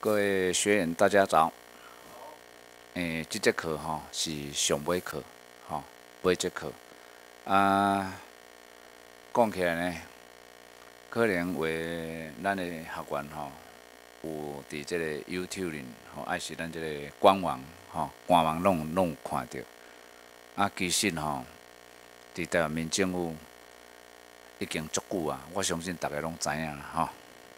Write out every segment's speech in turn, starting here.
各位学员，大家早。这节课是上尾课，尾节课。讲起来呢，可能为咱的学员有伫这个 YouTube 里，还是咱这个官网，官网拢有看到。其实伫台湾民政府已经足久啊，我相信大家拢知影啦，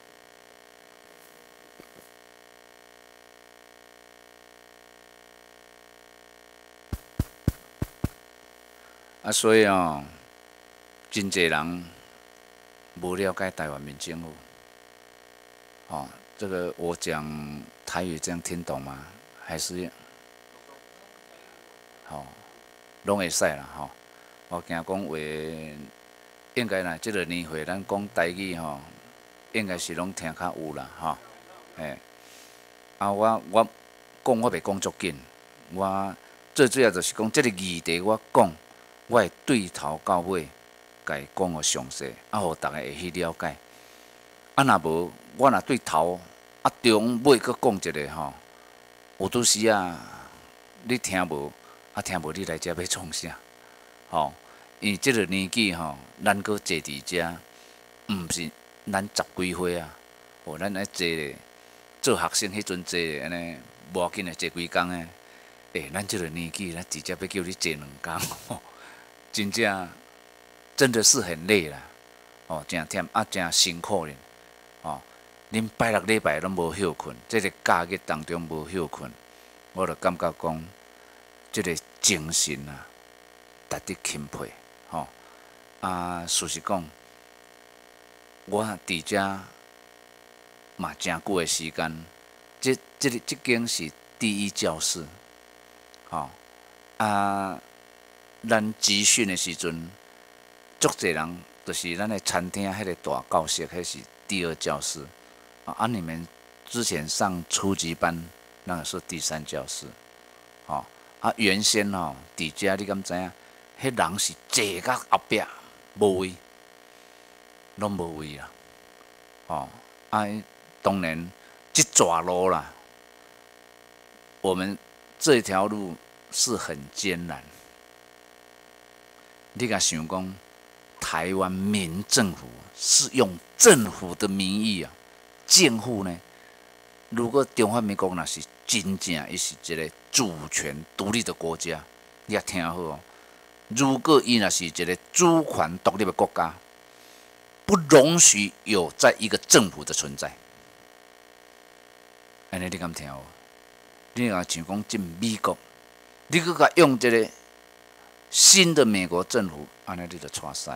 所以真侪人无了解台湾民政府。这个我讲台语这样听懂吗？还是拢会使啦，我惊讲话应该啦，这个年岁咱讲台语应该是拢听较有啦，我讲我袂讲足紧，我最主要就是讲这个议题我讲。我会对头到尾，甲伊讲个详细，互大家会去了解。若无，我若对头中尾搁讲一个有拄时你听无，听无你来遮要创啥？因为即个年纪咱搁坐伫遮，毋是咱10几岁咱爱坐咧，做学生迄阵坐咧，安尼无要紧诶，坐几工诶。咱即个年纪，咱直接要叫你坐2工。真的是很累啦，真忝真辛苦咧，恁拜6礼拜拢无休困，这个假日当中无休困，我就感觉讲，这个精神值得钦佩，事实讲，我伫遮嘛真久的时间，这间是第一教室，咱集训的时阵，足侪人就是咱的餐厅迄个大教室，迄是第2教室。你们之前上初级班，那个是第3教室。原先伫遮你敢知影？迄人是坐到后壁无位，拢无位啦。当然，这段路啦，我们这条路是很艰难。你甲想讲，台湾民政府是用政府的名义监护呢？如果中华民国若是真正伊是一个主权独立的国家，你也听好如果伊若是一个主权独立的国家，不容许有在一个政府的存在。安尼你敢听无？你若像讲进美国，你搁甲用一个。新的美国政府，安尼你就错赛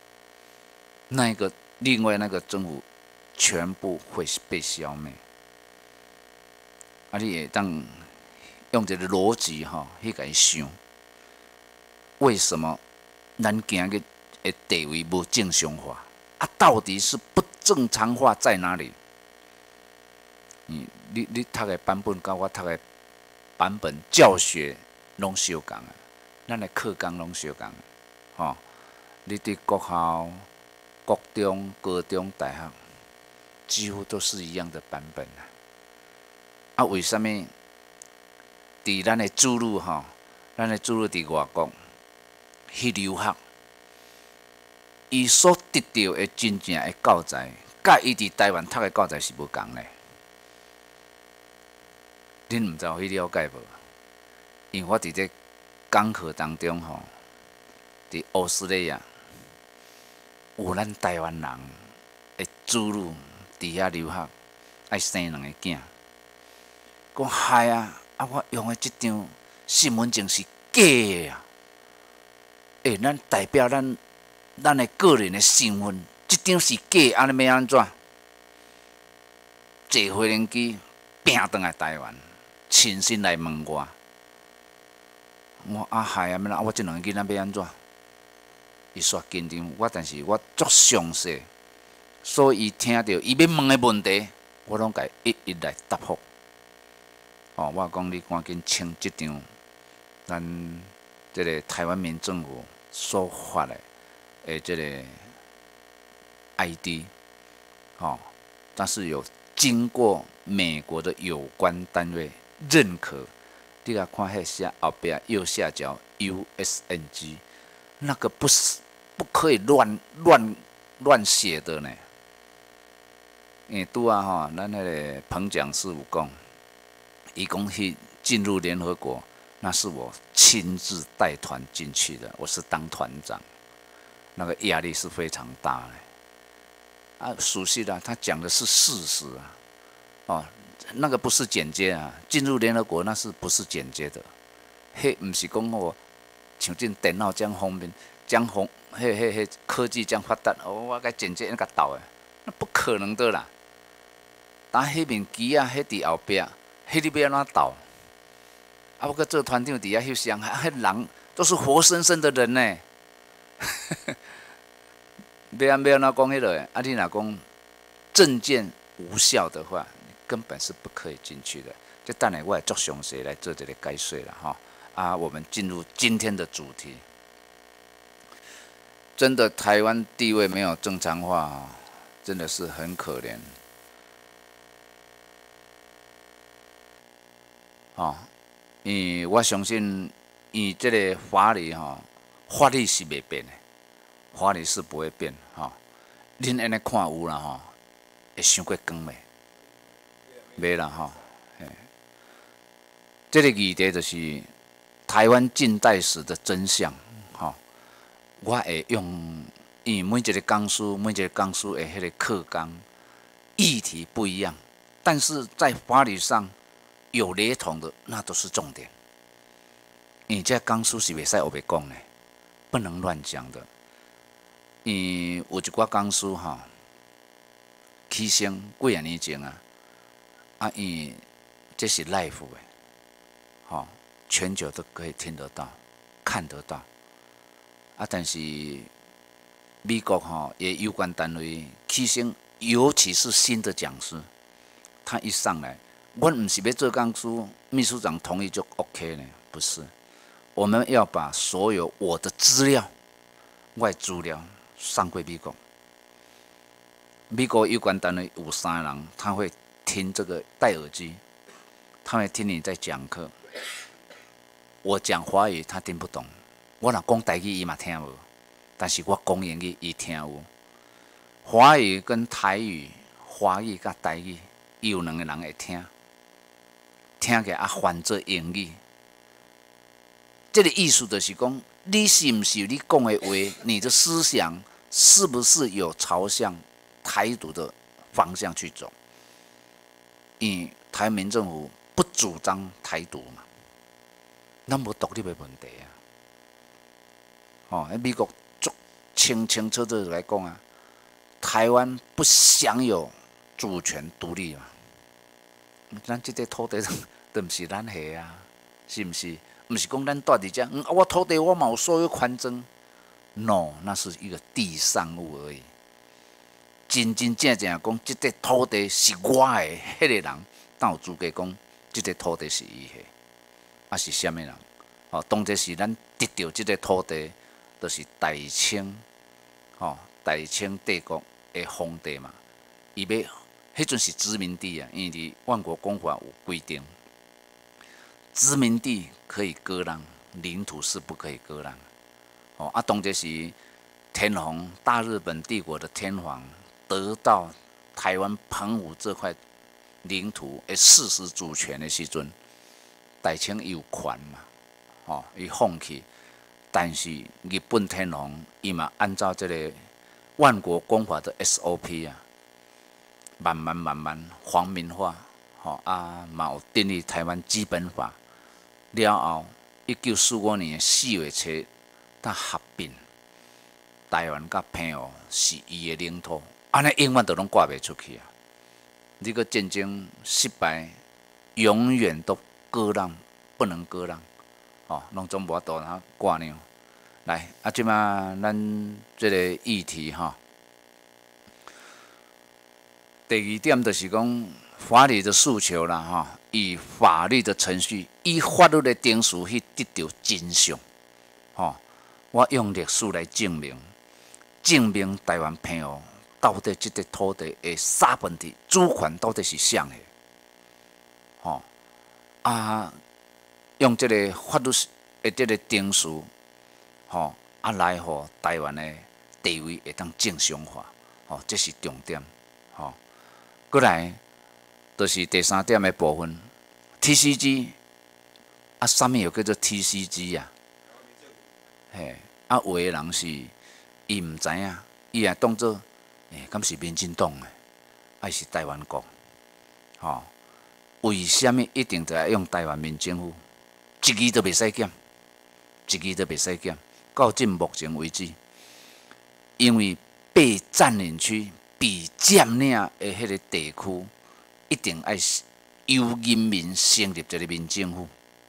另外那个政府全部会被消灭。你会当用一个逻辑去甲伊想，为什么咱今日的地位无正常化？到底是不正常化在哪里？你读的版本甲我读的版本教学拢相共咱的课纲拢相共你对国校、国中、高中、大学，几乎都是一样的版本为什么？伫咱的子女咱的子女伫外国去留学，伊所得到的真正的教材，甲伊伫台湾读的教材是无共嘞。恁毋知有去了解无？因为我伫这讲课当中伫澳斯利亚有咱台湾人的子女伫遐留学，爱生2个囝。讲嗨我用的这张身份证是假的咱代表咱的个人的身份，这张是假，安尼要安怎？坐飞轮机拼倒来台湾，亲身来问我。我我这2个囡仔要安怎？伊煞紧张但是我足详细，所以伊听到伊要问的问题，我拢甲伊一一来答复。我讲你赶紧签这张咱这个台湾民政府所发的这个 ID，但是有经过美国的有关单位认可。你来看迄写后边右下角 USNG， 那个不可以乱写的呢。因为拄啊吼，咱迄个彭讲师有讲，伊讲去进入联合国，那是我亲自带团进去的，我是当团长，那个压力是非常大的。啊，熟悉的，他讲的是事实啊，哦，那个不是剪接啊，进入联合国那是不是剪接的？迄不是讲我像这电脑这样方便，迄科技这样发达，我该剪接那个导的，那不可能的啦。但迄面机啊，迄伫后壁，迄你要安怎导？啊，我搁做团长伫遐翕相，迄人都是活生生的人呢。要安怎讲迄落？啊，你若讲证件无效的话，你根本是不可以进去的。就等下我会做详细来做这个解说了哈。啊，我们进入今天的主题。真的，台湾地位没有正常化，真的是很可怜。因为我相信，以这个法律法律是袂变的，法律是不会变恁安尼看有啦会伤过光袂？袂啦这个议题就是台湾近代史的真相我会用，因为每一个讲师的迄个课纲议题不一样，但是在法律上有雷同的，那都是重点。因为这讲师是袂使黑白讲的，不能乱讲的。因为有一寡讲师起先几啊年前因为这是 live 的，全球都可以听得到、看得到。但是美国也有关单位起先，尤其是新的讲师，他一上来，我不是要做讲师，秘书长同意就 OK 呢，不是。我们要把所有我的资料、我的资料上归美国。美国有关单位有3个人，他会听这个戴耳机，他会听你在讲课。我讲华语他听不懂，我若讲台语伊嘛听无，但是我讲英语伊听有。华语跟台语、华语甲台语，伊有2个人会听，听起来翻做英语。这个意思就是讲，你是不是你讲的话，你的思想是不是有朝向台独的方向去走？因为台湾民政府不主张台独嘛，咱无独立的问题美国足清清楚楚来讲台湾不享有主权独立嘛，咱这块土地都不是咱的是不是？不是讲咱住伫遮，我土地我嘛有所有权证 ，no， 那是一个地上物而已。真正讲，这块土地是我的，迄个人才有资格讲这块土地是伊的，是啥物人？当然是咱得到这块土地，就是大清，大清帝国的皇帝嘛。伊要，迄阵是殖民地因为伫万国公法有规定。殖民地可以割让，领土是不可以割让。当然是天皇大日本帝国的天皇得到台湾澎湖这块领土的事实主权的时阵，大清有权嘛，伊放弃，但是日本天皇伊嘛按照这个万国公法的 SOP 慢慢皇民化，嘛有订立台湾基本法。了后，1945年4月初，他合并台湾甲澎湖是伊的领土，安尼永远都拢挂袂出去这个战争失败，永远都割让不能割让，拢总无法度挂呢。来，即马咱这个议题第2点就是讲法律的诉求啦以法律的程序，以法律的定序去得到真相。我用历史来证明台湾澎湖到底这个土地的3分之主权到底是谁的？吼、用这个法律的这个定数，来互台湾的地位会当正常化，这是重点，过来就是第3点的部分 ，TCG， 啥物又叫做 TCG 啊？嘿，有的人是伊毋知影，伊也当作敢是民进党的，还是台湾国，为什么一定得要用台湾民政府？一字都袂使减，一字都袂使减。到目前为止，因为被占领区、被占领的迄个地区，一定要由人民成立一个民政府。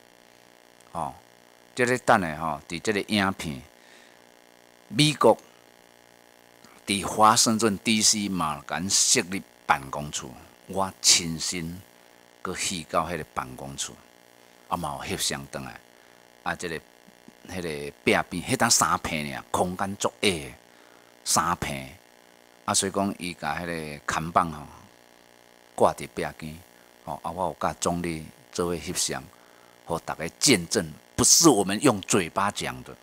这个等下伫这个影片，美国伫华盛顿 DC 嘛敢设立办公处，我亲身去到迄个办公处，嘛有翕相转来，这个迄个壁边，迄当3坪尔，空间足矮的3坪，所以讲伊甲迄个看板挂伫壁间，我有甲总理做伙翕相，互大家见证，不是我们用嘴巴讲的，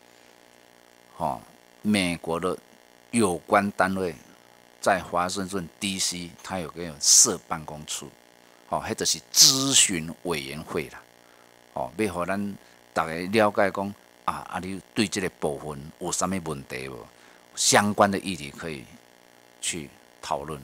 美国的有关单位在华盛顿 DC， 它有设办公处，迄就是咨询委员会啦，要互咱大家了解讲你对这个部分有啥物问题无？相关的议题可以去讨论，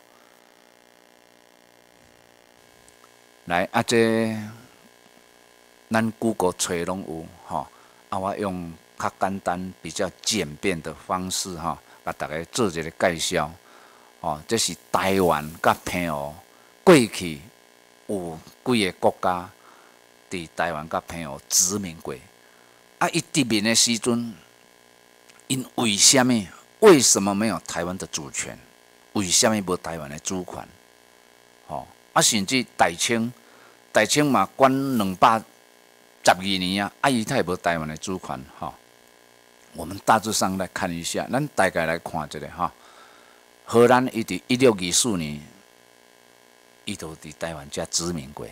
来这咱 Google 找拢有，我用较简单、比较简便的方式，甲大家做一个介绍。这是台湾甲澎湖过去有几个国家伫台湾甲澎湖殖民过。伊殖民的时阵，因为什么没有台湾的主权？为什么无台湾的主权？甚至大清嘛管212年啊，伊才无台湾的主权，我们大致上来看一下，咱大概来看一下，荷兰伊伫1624年，伊就伫台湾遮殖民过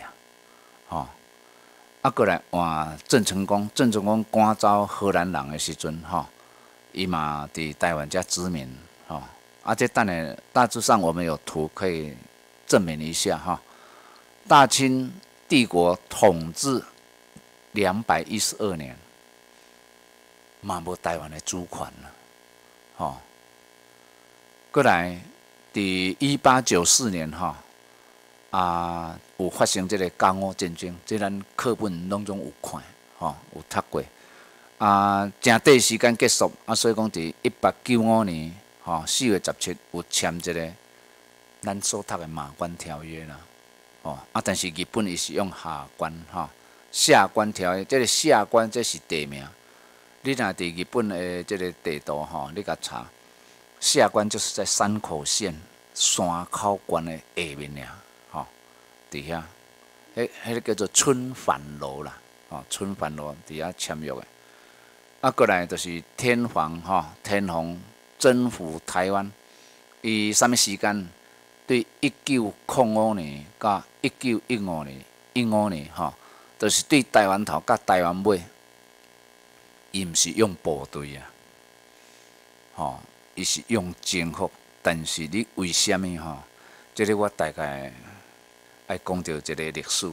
过来换郑成功赶走荷兰人的时阵，伊嘛伫台湾遮殖民，这等下大致上我们有图可以证明一下，大清帝国统治212年，嘛无台湾的主权啦，过来伫1894年，有发生这个甲午战争，这咱课本拢总有看，有读过。正短时间结束，所以讲伫1895年，4月17有签这个咱所读的马关条约啦。但是日本伊是用下关，下关条约，这个下关这是地名。你若伫日本的这个地图，你甲查，下关就是在山口县山口关的下面尔。伫遐，迄个叫做春帆楼啦，春帆楼伫遐签约的。过来就是天皇，天皇征服台湾，伊啥物时间？对1905年到1915年，就是对台湾头甲台湾尾，伊毋是用部队啊，伊是用征服。但是你为什么这个我大概爱讲到一个历史，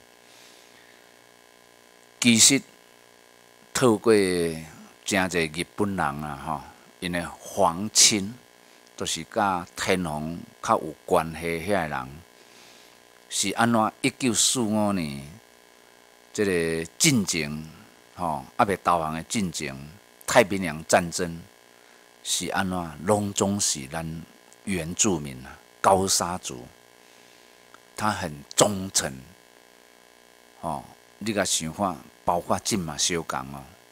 其实透过真侪日本人因的皇亲，都是甲天皇较有关系遐个人，是安怎？1945年这个进前，未投降的进前，太平洋战争是安怎？拢总是咱原住民高沙族。他很忠诚，你甲想看，包括今嘛相共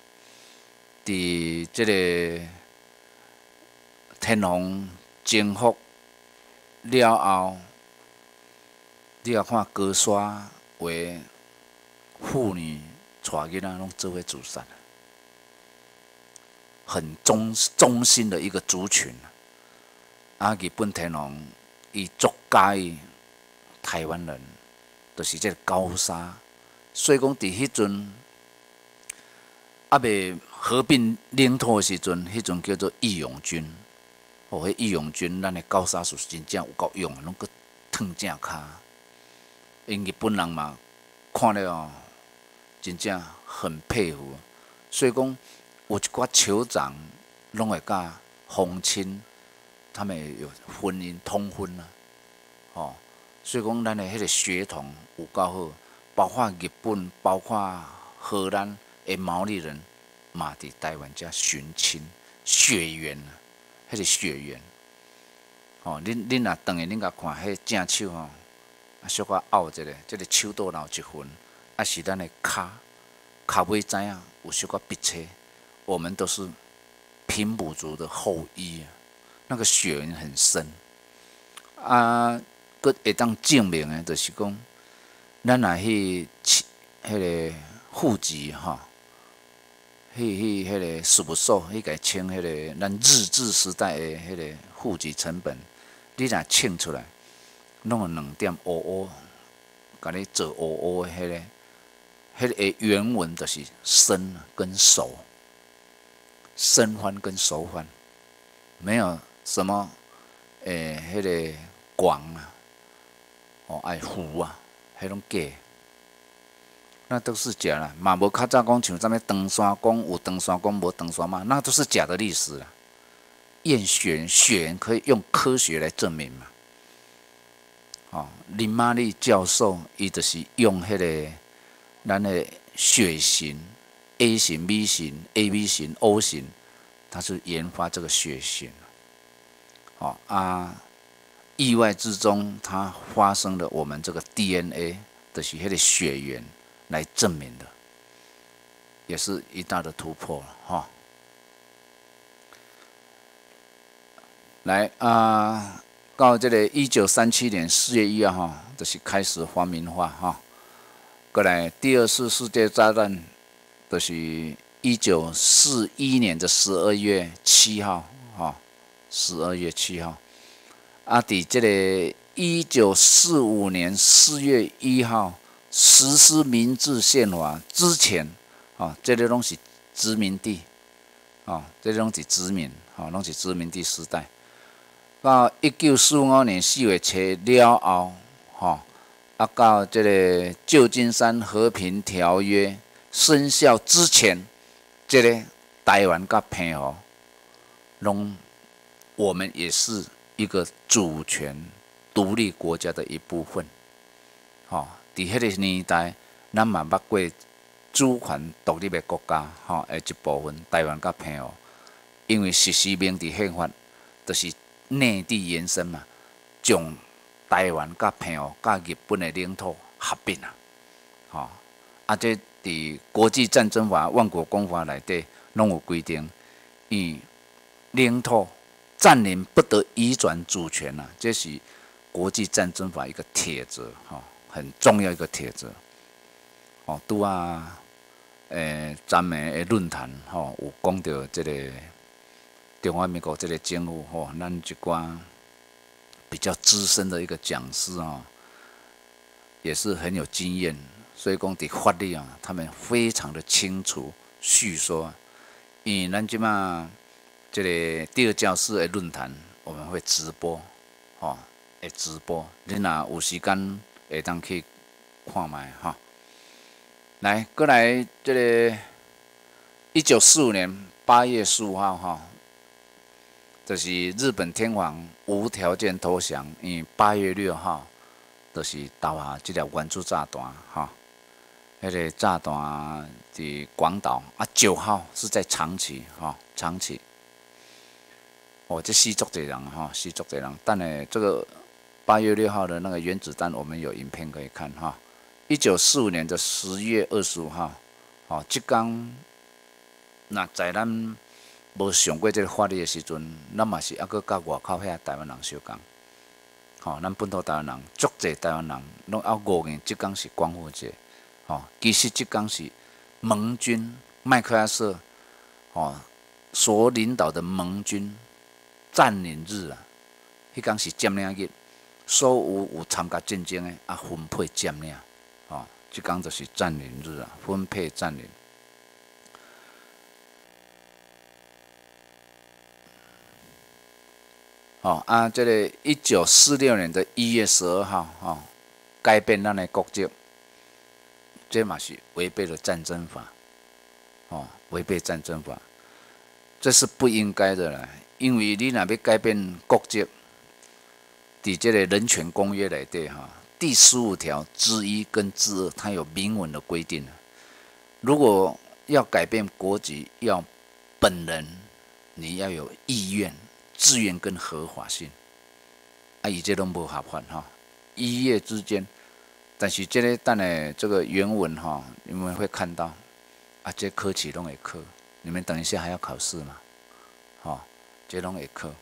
伫这个天皇征服了后，你甲看高沙为妇女带囡仔拢做伙自杀，很忠心的一个族群。 日本天皇伊足介意台湾人，就是即个高砂，所以讲伫迄阵未合并领土的时阵，迄阵叫做义勇军。迄义勇军，咱的高砂是真正有够勇，拢搁烫正骹。因日本人嘛，看了真正很佩服。所以讲，有一寡酋长拢会甲皇亲，他们有婚姻通婚啊，所以讲咱的迄个血统有够好，包括日本，包括荷兰的毛利人，嘛伫台湾遮寻亲血缘啊，迄个血缘。恁若转去恁甲看迄正手小可拗一下，即个手肚若有一痕，是咱的骹尾知影有小可鼻切，我们都是平埔族的后裔啊，那个血缘很深佫会当证明的，就是讲，咱若迄个户籍迄个事务所，甲伊清迄个咱日治时代的迄个户籍成本，你若清出来，弄有2.55，甲你做55的迄个原文就是生跟熟，生番跟熟番，没有什么迄个广爱糊迄种假。那都是假啦，嘛无较早讲像啥物长山宫有长山宫，无长山嘛，那都是假的历史啦。验血缘可以用科学来证明嘛。林玛丽教授伊就是用迄个咱的血型 A 型、B 型、AB 型、O 型，他是研发这个血型。意外之中，它发生了我们这个 DNA， 就是迄个血缘。来证明的，也是一大的突破了来到这个1937年4月1号就是开始皇民化过来第二次世界大战，就是1941年的12月7号12月7号伫这个1945年4月1号。实施明治宪法之前，这个拢是殖民地，这拢是殖民，拢是殖民地时代。到1945年4月7了后，到这个旧金山和平条约生效之前，这个台湾甲澎湖，拢我们也是一个主权独立国家的一部分，伫迄个年代，咱嘛捌过主权独立的国家，的一部分台湾甲澎湖，因为实施明治宪法，就是内地延伸嘛，将台湾甲澎湖甲日本的领土合并这伫国际战争法、万国公法内底拢有规定，领土占领不得移转主权这是国际战争法一个铁则很重要一个帖子，拄咱们的论坛有讲到这个中华民国这个政府咱一寡比较资深的一个讲师也是很有经验，所以讲伫法律他们非常的清楚叙说。因为咱即马这个第二教室的论坛，我们会直播，会直播，你若有时间。会当去看卖来，过来这个1945年8月15号就是日本天皇无条件投降。因为8月6号就是投下这粒原子炸弹迄个炸弹伫广岛9号是在长崎长崎。这死足侪人死足侪人，但呢这个。8月6号的那个原子弹，我们有影片可以看1945年的10月25号，这天，那在咱无上过这个法律的时阵，咱嘛是还佫甲外口遐台湾人相共，咱本土台湾人，足侪台湾人拢还误认这天是光复节，其实这天是盟军麦克阿瑟，所领导的盟军占领日迄天是占领日，所有参加战争的分配占领，即天就是占领日啊，分配占领。这个1946年的1月12号，改变咱的国籍，这嘛是违背了战争法，违背战争法，这是不应该的啦。因为你若要改变国籍，伫这个人权公约内底第15条之1跟之2，它有明文的规定。如果要改变国籍，要本人你要有意愿、自愿跟合法性，伊这拢无合法一夜之间。但是这个等下这个原文你们会看到这考试拢会考，你们等一下还要考试嘛，这拢会考，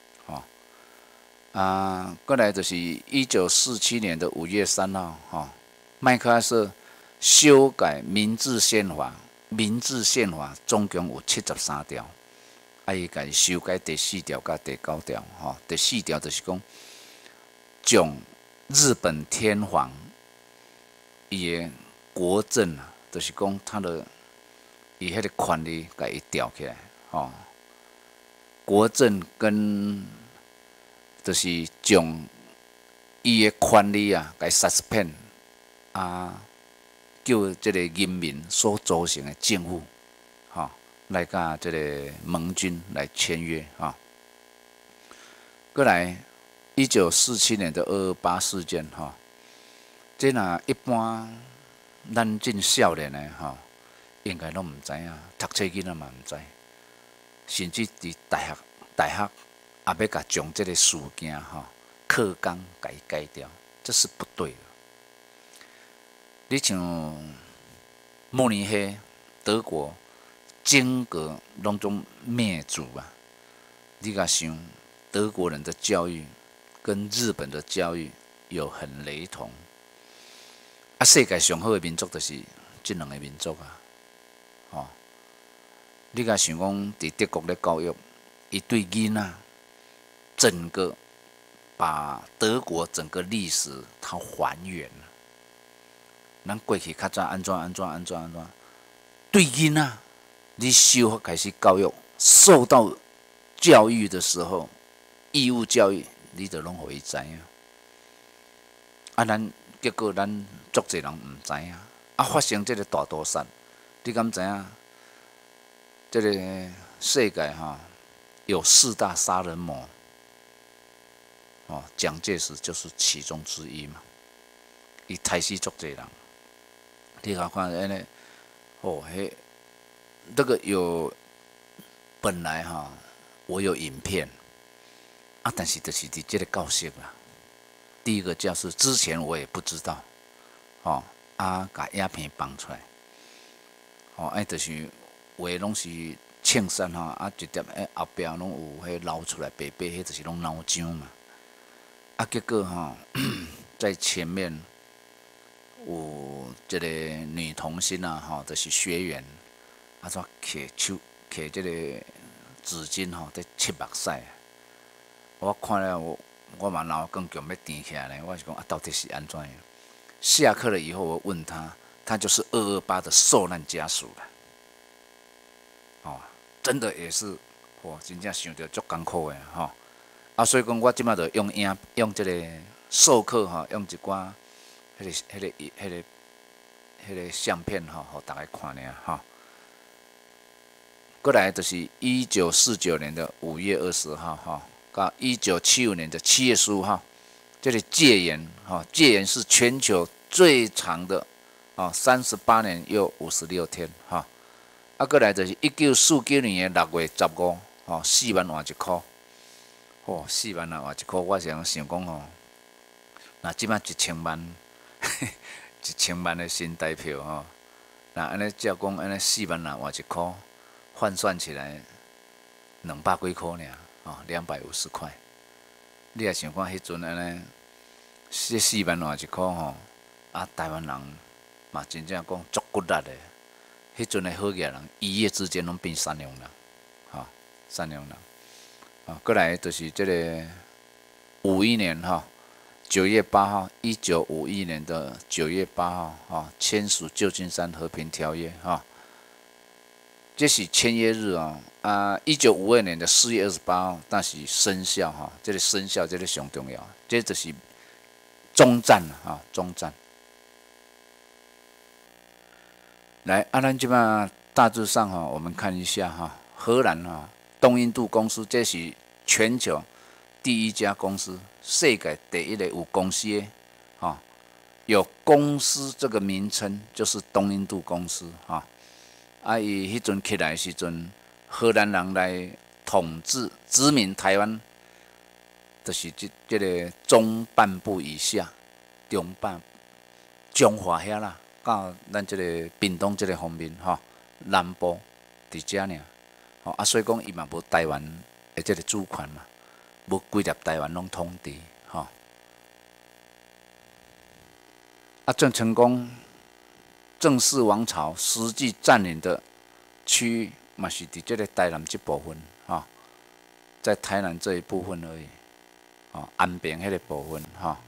过来就是1947年的5月3号，麦克阿瑟修改民治宪法，民治宪法总共有73条，伊家修改第4条甲第9条，第4条就是讲，将日本天皇伊的国政就是讲他的伊迄个权力，甲伊调起来，国政跟就是将伊的权力甲伊 suspend 叫这个人民所组成的政府，来甲这个盟军来签约，过来1947年的228事件，这若一般咱这少年的应该拢毋知影，读册囡仔嘛毋知，甚至伫大学也要甲将这个事件课纲甲伊改掉，这是不对的。你像慕尼黑德国整个拢总灭族你甲想德国人的教育跟日本的教育有很雷同，世界上好的民族就是这两个民族你甲想讲伫德国咧教育，伊对囡仔整个把德国整个历史它还原了。咱过去较早安怎，对囡仔你小开始教育，受到教育的时候，义务教育，你就拢互伊知影。结果咱足侪人毋知影，发生这个大屠杀，你敢知影？这个世界有4大杀人魔，蒋介石就是其中之一嘛。伊杀死足侪人，你看安尼，这个有本来我有影片但是就是伫这个教室啦。第一个教室之前我也不知道，把影片放出来，就是话拢是青山一点后壁拢有迄捞出来白白，迄就是拢脑浆嘛。结果在前面有这个女童星就是学员，怎摕手摕这个纸巾在拭目屎。我看了我嘛脑更强要甜起来呢。我是讲到底是安怎样？下课了以后，我问他，他就是228的受难家属了。真的也是，真正想着足艰苦的所以讲我即马就用这个授课用一寡迄个相片互大家看尔过来就是1949年的5月20号到1975年的7月15号，这里戒严戒严是全球最长的38年又56天过来就是1949年的6月15 4万换1块4万换1块，我想讲那即摆1000万1000万的新台票那安尼照讲安尼4万换1块，换算起来200几块尔250块。你也想看迄阵安尼4万换1块台湾人嘛真正讲足骨力的。迄阵的好野人，一夜之间拢变善良人，善良人。过来就是这个 1951年9月8号，1951年的9月8号签署旧金山和平条约这是签约日1952年的4月28号，那是生效这个生效这个上重要，这就是终战终战。来咱即摆大致上我们看一下荷兰东印度公司，这是全球第一家公司，世界第一个有公司的有公司这个名称就是东印度公司伊迄阵起来的时阵，荷兰人来统治殖民台湾，就是这个中半部以下，中华遐啦，到咱这个屏东这个方面南部伫遮尔所以讲伊嘛无台湾的这个主权嘛，无规粒台湾拢统治正成功。正式王朝实际占领的区域嘛是伫这个台南这部分在台南这一部分而已安平迄个部分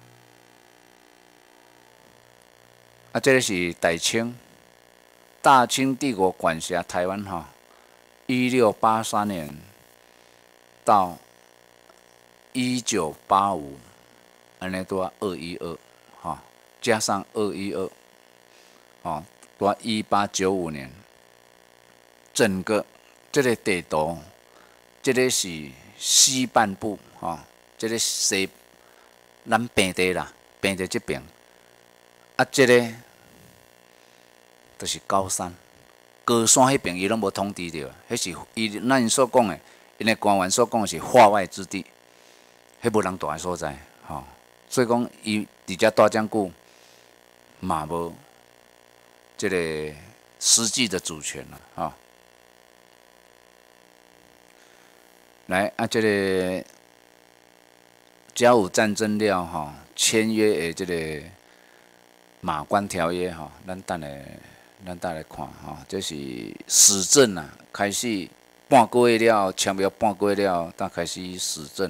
这个是大清，大清帝国管辖台湾1683年到1985，安尼拄啊212加上212。到1895年，整个这个地图，这个是西半部这个西咱平地啦，平地这边这个就是高山，高山迄边伊拢无统治着，迄是咱所讲的，因的官员所讲的是化外之地，迄无人住的所在所以讲伊伫遮住遮久，嘛无。这个实际的主权了来这个甲午战争了签约的这个马关条约咱等来看这是史政开始半个月了，签约半个月了，才开始史政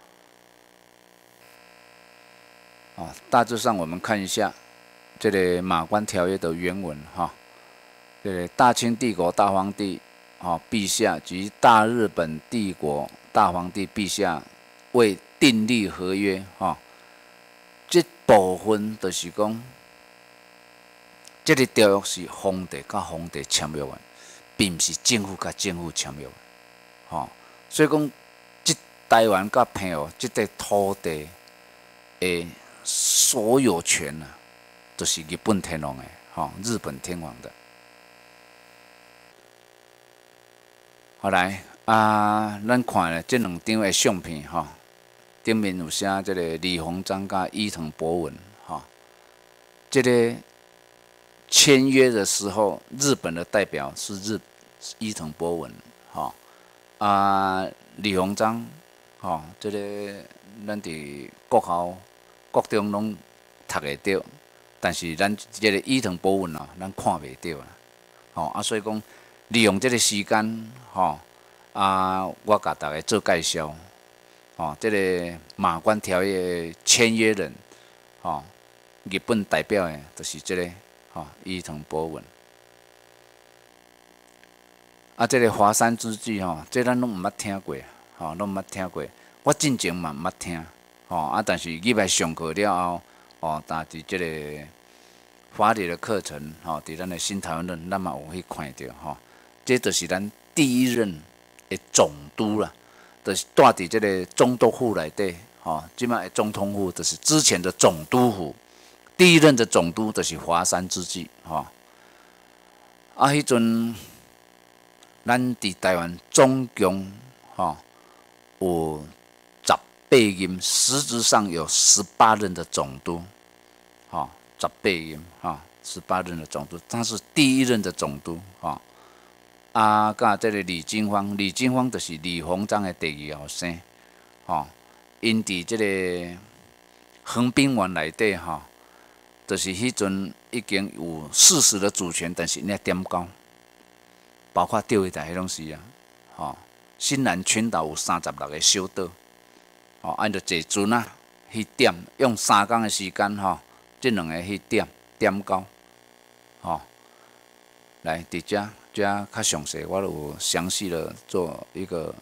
大致上我们看一下。这个马关条约的原文这个大清帝国大皇帝陛下及大日本帝国大皇帝陛下为订立合约这部分就是讲，这个条约是皇帝甲皇帝签约的，并不是政府甲政府签约的所以讲，这台湾甲澎湖这块土地的所有权就是日本天皇的日本天皇的。好来咱看咧这两张的相片顶面有写这个李鸿章甲伊藤博文这个签约的时候，日本的代表是伊藤博文李鸿章这个咱伫国校国中拢读会到。但是咱这个伊藤博文咱看袂到所以讲利用这个时间我甲大家做介绍这个马关条约签约人日本代表的就是这个伊藤博文这个华山之举这咱拢毋捌听过拢毋捌听过，我进前嘛毋捌听但是入来上课了后。但伫即个法律的课程伫咱的新台湾论，咱嘛有去看到这就是咱第一任的总督啦，就是住伫即个总督府内底即摆的总统府就是之前的总督府，第一任的总督就是华山之举迄阵咱伫台湾总共有18任，实质上有18任的总督18任18任的总督，他是第一任的总督甲这个李经方就是李鸿章的第二后生因伫这个横滨湾内底就是迄阵已经有事实的主权，但是因点高，包括钓鱼台迄拢是新南群岛有36个小岛吼，按着坐船啊去点，用3天的时间吼，即2个去点到，吼，来伫遮较详细，我有详细的做一个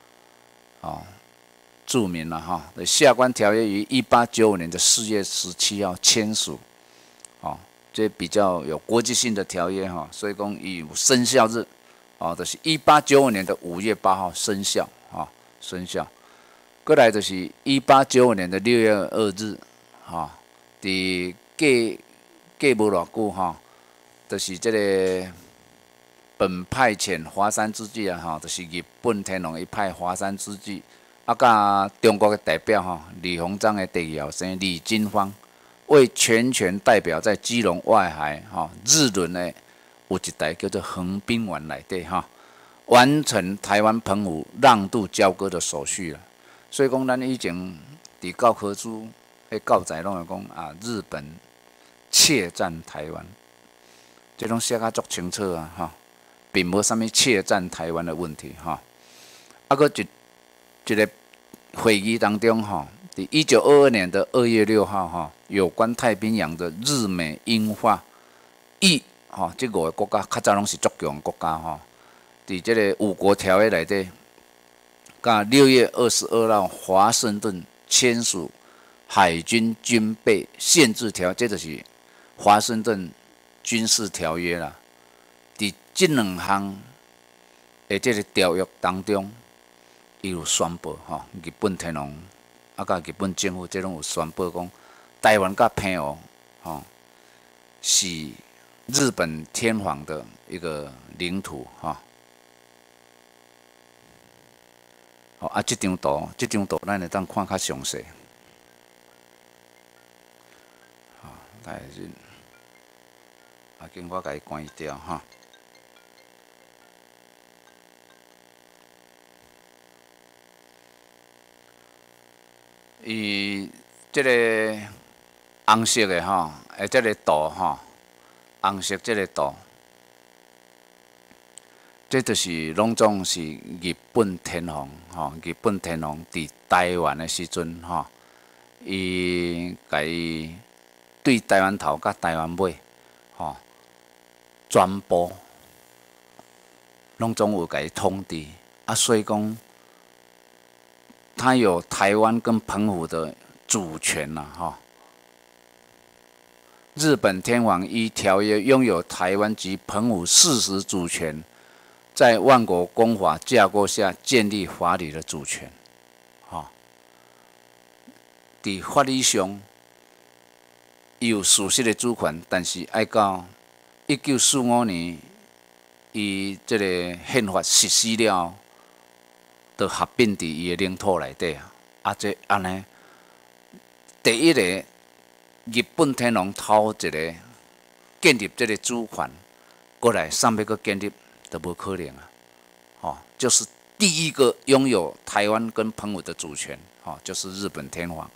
注明了哈。下关条约于1895年的4月17号签署，这比较有国际性的条约哈，所以讲伊有生效日，就是1895年的5月8号生效，生效。过来就是1895年的6月2日，伫过无偌久哈，就是这个本派遣华山之际啊，就是日本天皇伊派华山之际，甲中国的代表李鸿章的第二后生李经方，为全权代表在基隆外海日轮的有一台叫做横滨丸内底完成台湾澎湖让渡交割的手续了。所以讲，咱以前伫教科书迄教材拢会讲日本窃占台湾，这拢写甲足清楚啊并无啥物窃占台湾的问题搁一个会议当中伫1922年的2月6号有关太平洋的日美英法意这5个国家较早拢是足强的国家伫这个5国条约内底。甲6月22号，华盛顿签署海军军备限制条约，这就是华盛顿军事条约啦。伫这2项的这个条约当中，伊有宣布日本天皇甲日本政府这拢有宣布讲，台湾甲澎湖是日本天皇的一个领土这张图，咱会当看较详细。来先，经我甲伊关掉伊这个红色的这个图红色这个图。这就是拢总是日本天皇日本天皇伫台湾的时阵伊甲伊对台湾头甲台湾尾全部拢总有甲伊统治所以讲他有台湾跟澎湖的主权日本天皇依条约拥有台湾及澎湖事实主权。在万国公法架构下建立法理的主权，伫法理上有事实的主权，但是要到1945年，伊这个宪法实施了，就合并伫伊的领土内底这安尼，第一个日本天皇头一个建立这个主权，过来上要搁建立。都无可能就是第一个拥有台湾跟澎湖的主权就是日本天皇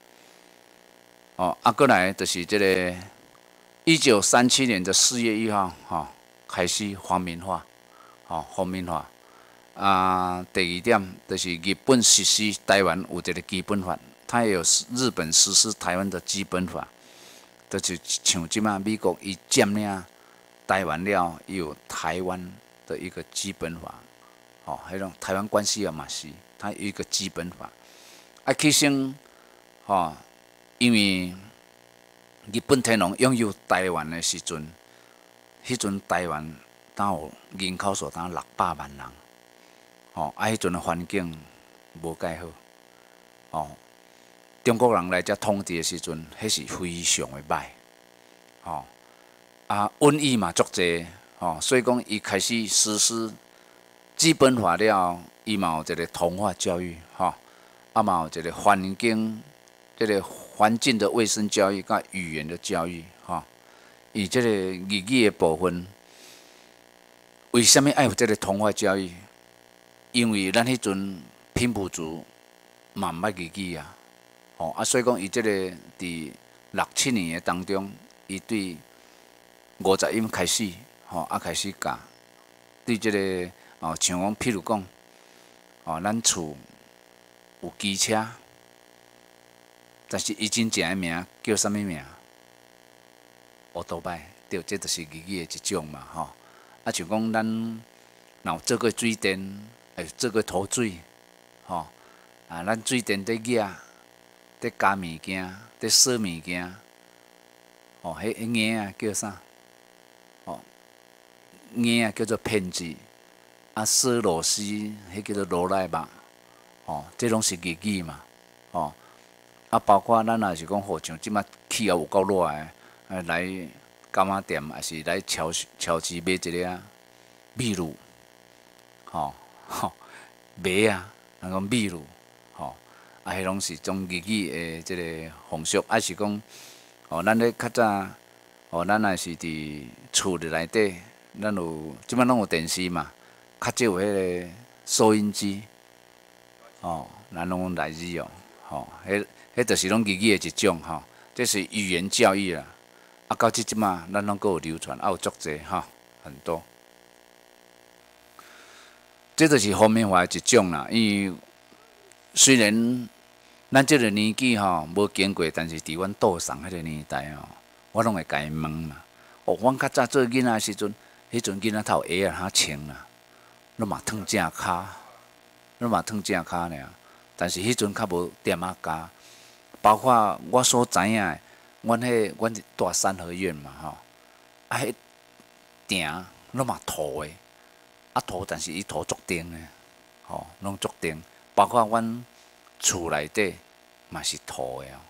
过来就是这个1937年的4月1号开始皇民化皇民化第二点就是日本实施台湾有一个基本法，它也有日本实施台湾的基本法，就是像即马美国伊占领台湾了，有台湾的一个基本法，迄种台湾关系嘛是，它有一个基本法。其实，因为日本天皇拥有台湾的时阵，迄阵台湾当有人口数当600万人，迄阵的环境无介好，中国人来遮统治的时阵，迄是非常的歹，瘟疫嘛足济，所以讲伊开始实施基本法了，伊嘛有一个同化教育，嘛有一个环境，这个环境的卫生教育甲语言的教育，以这个日语的部分，为什么爱有这个同化教育？因为咱迄阵平埔族嘛毋捌日语所以讲伊这个伫6、7年的当中，伊对50音开始，开始教，对这个像讲，譬如讲，咱厝有机车， 但是伊真正诶名叫啥物名？乌多摆，对，这就是日语诶一种嘛，吼。啊，像讲咱若有做过水电，做过涂水，吼。啊，咱水电伫举，伫加物件，伫锁物件，吼，迄硬啊叫啥？吼，硬啊叫做片子，啊，锁螺丝，迄叫做螺赖吧，吼，这拢是日语嘛，吼。啊，包括咱若是讲，好像即马气候有够热诶，来柑仔店，也是来超市买一个米露，吼，麦啊，人讲米露，吼，啊，迄拢是种日语诶，即个风俗，啊是讲，吼，咱咧较早，吼，咱也是伫厝内底，咱有即摆拢有电视嘛，较少有迄个收音机，吼，咱拢用台语哦，吼，迄就是拢日语诶一种吼，这是语言教育啦。啊，到即马咱拢阁有流传，啊有足济吼，很多。这就是方面化诶一种啦。因为虽然咱即个年纪吼无经过，但是伫阮倒送迄个年代吼，我拢会甲伊问嘛。哦，阮较早做囡仔时阵，迄阵囡仔头鞋啊how穿啦，拢嘛脱正骹，拢嘛脱正骹尔。但是迄阵较无点啊教，包括我所知影诶。阮是住三合院嘛吼，啊迄埕拢嘛土诶，啊土，但是伊土足顶诶，吼，拢足顶，包括阮厝内底嘛是土诶哦。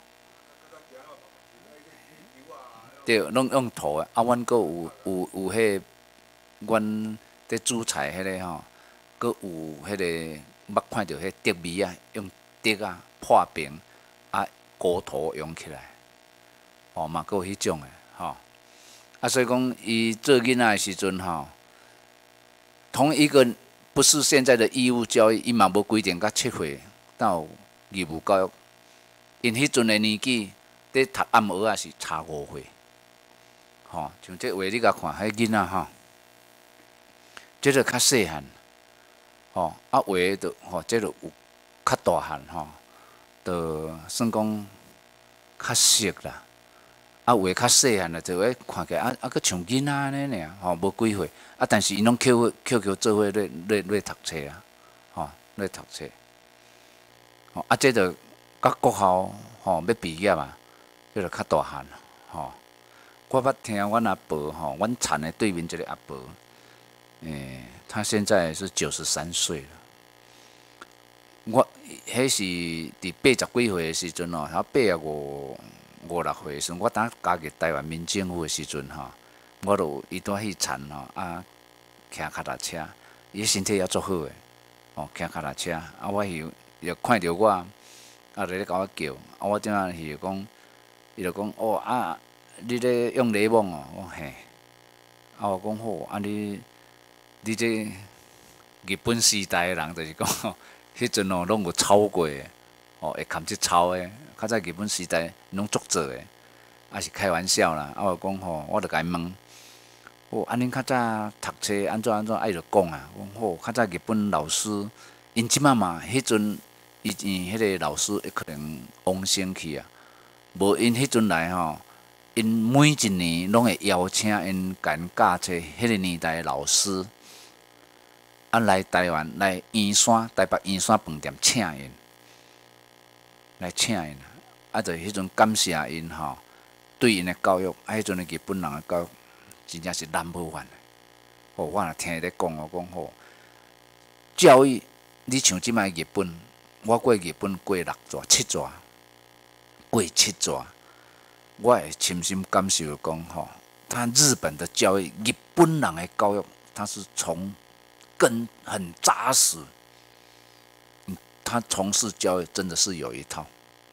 对，拢用土诶，啊，阮阁有迄阮伫煮菜迄个吼，阁有迄个捌看着迄竹米啊，用竹啊破平，啊高土用起来。哦，嘛，阁有迄种诶，吼，啊，所以讲伊做囡仔诶时阵，吼，同一个不是现在的义务教育，伊嘛无规定到7岁到义务教育，因迄阵诶年纪，伫读暗学啊是差5岁，吼，像这画你甲看，迄囡仔吼，这个较细汉，吼，啊画着吼，这个有较大汉吼，着算讲较熟啦。啊，画较细汉的，就会看起来佫像囡仔安尼尔，吼，无几岁，啊，但是因拢扣做伙咧读册啊，吼，咧读册，吼，啊，这着到国校吼要毕业啊，这着较大汉，吼，我捌听阮阿婆吼，阮田的对面一个阿婆，她现在是93岁了。我迄是伫80几岁的时阵哦，然后85、6岁的时阵，我当加入台湾民政府的时阵吼，我著有伊带去田吼，啊，骑脚踏车，伊身体也足好诶，吼，骑脚踏车，啊，我伊看着我，啊，就咧甲我叫，啊，我怎啊是讲，伊就讲哦啊，你咧用礼貌哦，我嘿，啊，我讲好，啊你这日本时代诶人，就是讲吼，迄阵哦拢有抄过诶，哦，会砍即抄诶。较早日本时代拢足做诶，啊是开玩笑啦。啊我讲吼，我著甲伊问，哦，啊恁较早读册安怎，啊伊著讲啊，讲好，较早日本老师，因即马嘛，迄阵伊迄个老师可能往生去啊，无因迄阵来吼，因每一年拢会邀请因甲因教册迄个年代诶老师，啊来台湾来台北圆山饭店请因，来请因。啊，就迄阵感谢因吼，对因的教育，啊，迄阵的日本人的教育，真正是number one。哦，我若听伊咧讲，我讲吼，教育你像即摆日本，我过日本过6逝、7逝，过7逝，我会深深感受讲吼，他日本的教育，日本人的教育，他是从根很扎实，他从事教育真的是有一套。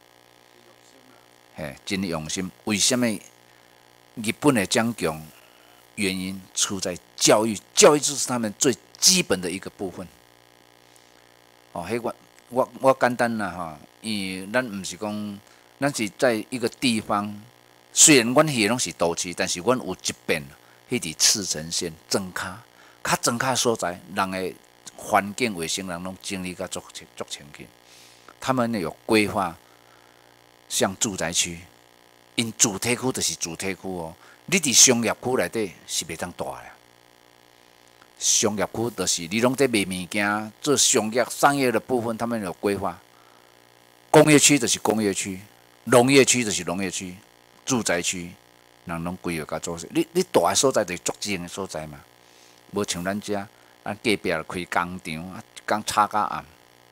嘿，真用心。为什么日本会这样强？原因出在教育，教育就是他们最基本的一个部分。哦，迄我简单啦吼，因为咱毋是讲，咱是在一个地方，虽然阮去拢是都市，但是阮有一边，迄伫赤城县庄脚，较庄脚所在，人的环境卫生人拢整理甲足清净。他们有规划。 像住宅区，因主体区就是主体区哦，你伫商业区内底是袂当住的。商业区就是你拢在卖物件，做商业的部分，他们有规划。工业区就是工业区，农业区就是农业区，住宅区，人拢规划甲做势。你大个所在就是足静的所在嘛，无像咱遮，咱隔壁开工厂，啊，一工吵到暗，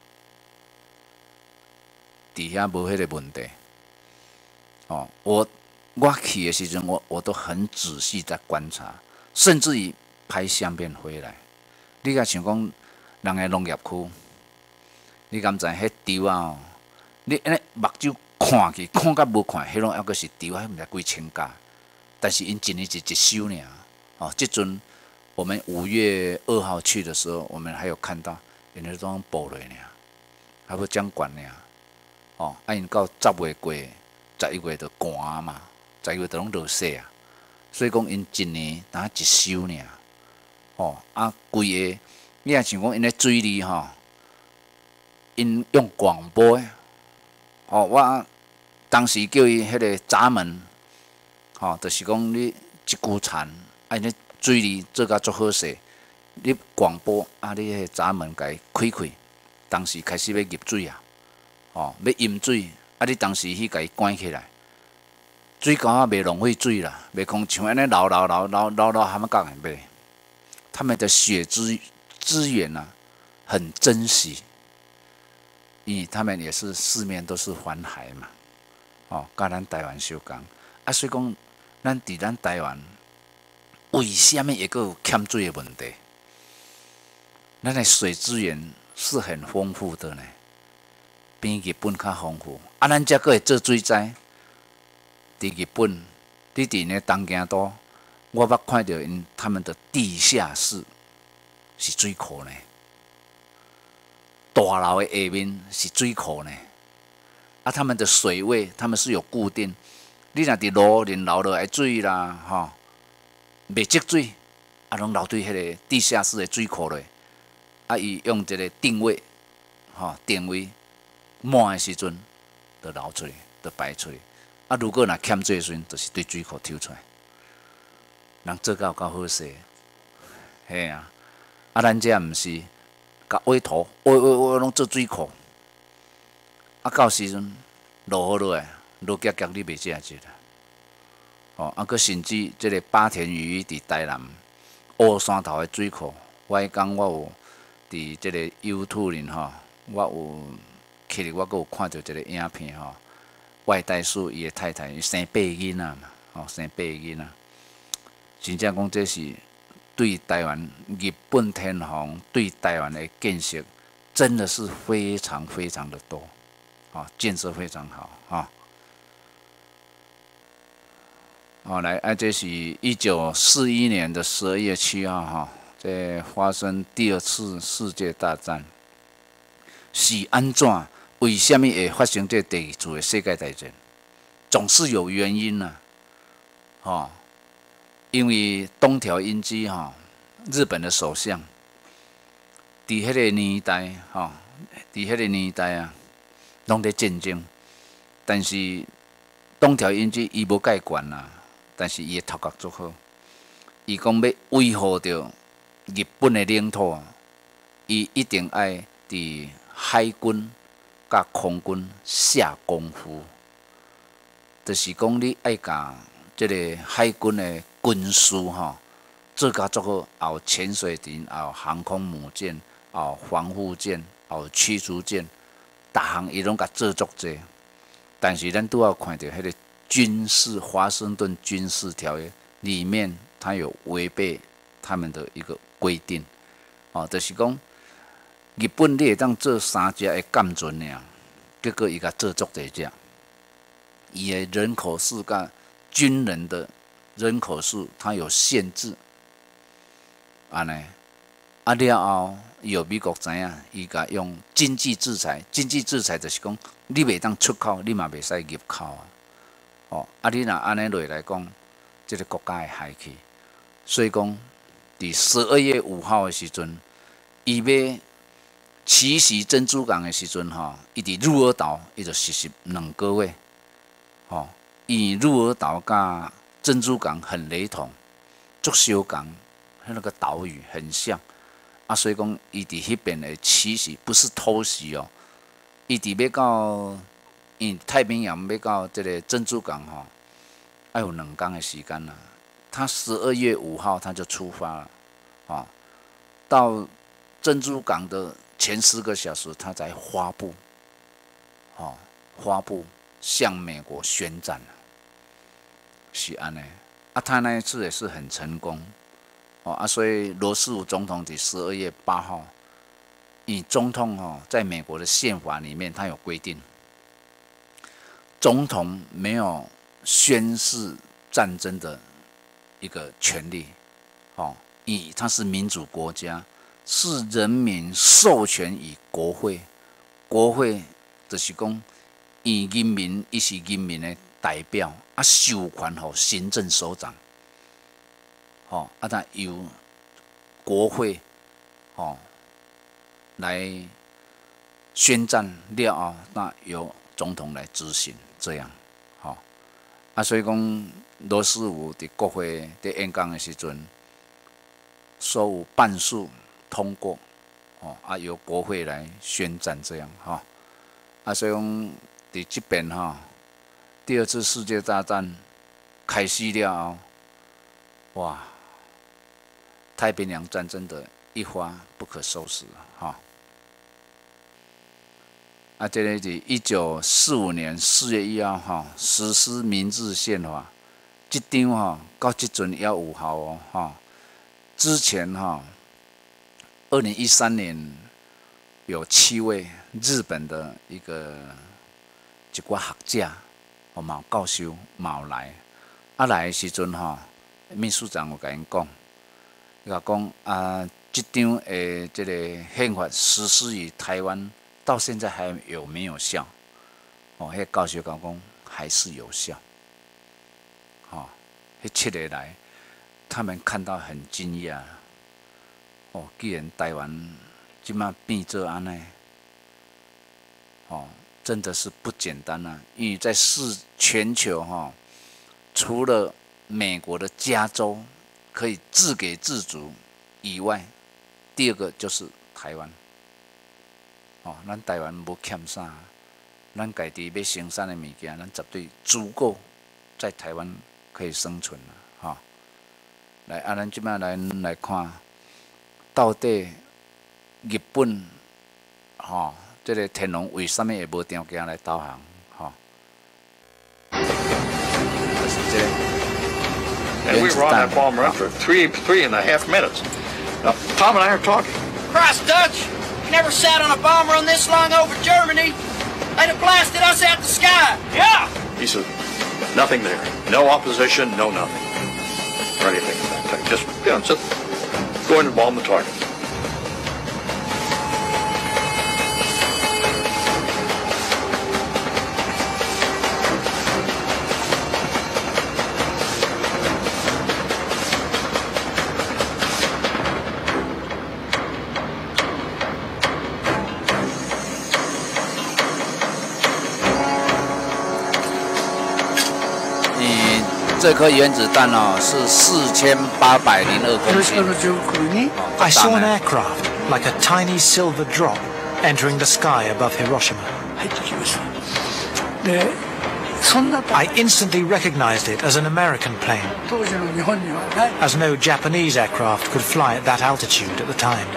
伫遐无迄个问题。哦，我去的时阵，我都很仔细在观察，甚至于拍相片回来。你甲想讲，人的农业区，你敢知迄稻啊？哦，你安尼目睭看去，看甲无看，迄拢还阁是稻，迄毋知几千架。但是因一年是一收尔。哦，即阵我们5月2号去的时候，我们还有看到，因迄种补落尔，还无将管尔。哦，啊因到10月过，11月就寒嘛，11月就拢落雪啊。所以讲因一年呾一收尔。哦，啊，规个你若想讲因咧水利吼，因用广播的。哦，我当时叫伊迄个闸门，吼，就是讲你一句田，啊，因咧水利做甲足好势，你广播啊，你迄个闸门甲伊开开，当时开始要入水啊，哦，要饮水，啊，你当时去甲伊关起来，水沟啊袂浪费水啦，袂讲像安尼流含啊角袂。他们的血资源啊，很珍惜，因为他们也是四面都是环海嘛，哦，甲咱台湾相共啊，所以讲，咱伫咱台湾，为什么会有欠水的问题？咱的水资源是很丰富的呢，比日本较丰富。啊，咱遮个会做水灾，伫日本，你伫呢东京都。我捌看到他们的地下室是水库呢，大楼的下面是水库呢。啊，他们的水位他们是有固定，你若伫路连流落来水啦，吼，袂积水，啊，拢流对迄个地下室的水库咧。啊，伊用一个定位，吼，定位满的时阵，就流出去，就排出去。啊，如果若欠水的时阵，就是对水库抽出来。人做到够好势，嘿啊！啊，咱遮毋是，甲挖土，挖拢做水库。啊，到时阵落雨落来，落夹夹你袂食着啦。哦，啊，佮甚至即个八田鱼伫台南乌山头的水库，我迄讲我有伫即个 YouTube 里吼，我有去我佮有看到一个影片吼，外代书伊的太太生8个囡仔嘛，吼，生8个囡仔。真正讲，这是对台湾日本天皇对台湾的建设，真的是非常非常的多，啊，建设非常好啊。好，来，这是1941年的12月7号哈，这发生第2次世界大战，是安怎？为什么会发生这第2次的世界大战？总是有原因呐，吼。因为东条英机哈，日本的首相，伫迄个年代哈，伫迄个年代啊，拢在战争。但是东条英机伊无介悬啦，但是伊的头壳足好。伊讲要维护着日本的领土，伊一定爱伫海军甲空军下功夫。就是讲你爱甲即个海军的军事吼，做甲足好，也有潜水艇，也有航空母舰，也有防护舰，也有驱逐舰，逐项伊拢甲做足济。但是咱拄好看到迄个军事华盛顿军事条约里面，它有违背他们的一个规定，哦，就是讲日本你会当做3只的舰船尔，结果伊甲做足济只，伊的人口数甲军人的人口数，它有限制，安尼，啊了后，有美国知影，伊甲用经济制裁，经济制裁就是讲，你袂当出口，你嘛袂使入口啊。哦，啊你若安尼落来讲，即个国家会害去。所以讲，伫12月5号的时阵，伊要奇袭珍珠港的时阵，吼，伊伫鹿儿岛，伊就实施2个月， 哦，以鹿儿岛跟珍珠港很雷同，足小港那个岛屿很像啊，所以讲伊伫迄边的栖息不是偷袭哦，伊伫要到太平洋要到这个珍珠港吼，要有2天的时间啦。他12月5号他就出发了，哦，到珍珠港的前10个小时，他才发布，哦，发布向美国宣战了，是安尼。啊，他那一次也是很成功，哦啊，所以罗斯福总统在12月8号，以总统哦，在美国的宪法里面，他有规定，总统没有宣誓战争的一个权利，哦，它是民主国家，是人民授权于国会，国会就是讲，以人民，伊是人民的代表，啊，授权给行政首长，哦，啊，他由国会，哦，来宣战了后，那由总统来执行，这样，哦，啊，所以讲罗斯福伫国会伫演讲的时阵，所有半数通过，哦，啊，由国会来宣战，这样，哈，啊，所以讲伫这边哈，第2次世界大战开始了后，哇，太平洋战争的一发不可收拾了，哈。啊，这个是1945年4月1号哈实施明治宪法，这张哈到这阵也有效哦哈。之前哈，2013年有7位日本的一寡学者，哦嘛有教授嘛有来，啊来的时阵哈，秘书长有甲因讲，伊甲讲啊，这张这个宪法实施于台湾。到现在还有没有效？哦，迄教授讲还是有效。哦，迄7个来，他们看到很惊讶。哦，既然台湾即马变做安尼，哦，真的是不简单啊！因为在全球哈，除了美国的加州可以自给自足以外，第2个就是台湾。哦，咱台湾无欠啥，咱家己要生产的物件，咱绝对足够在台湾可以生存啦，哈、哦。来，啊，咱即摆来看，到底日本，哈、哦，这个天皇为什么会无条件来投降？哈、哦。就是这个。 And we were on that bomb run for three and a half minutes. Now, Tom and I are talking. Christ, Dutch! Never sat on a bomb run this long over Germany. They'd have blasted us out the sky. Yeah. He said, nothing there. No opposition, no nothing. Or anything of that type. Just, just going to bomb the target. 这颗原子弹哦是4802公斤。 I saw an aircraft like a tiny silver drop entering the sky above Hiroshima. I instantly recognized it as an American plane, as no Japanese aircraft could fly at that altitude at the time.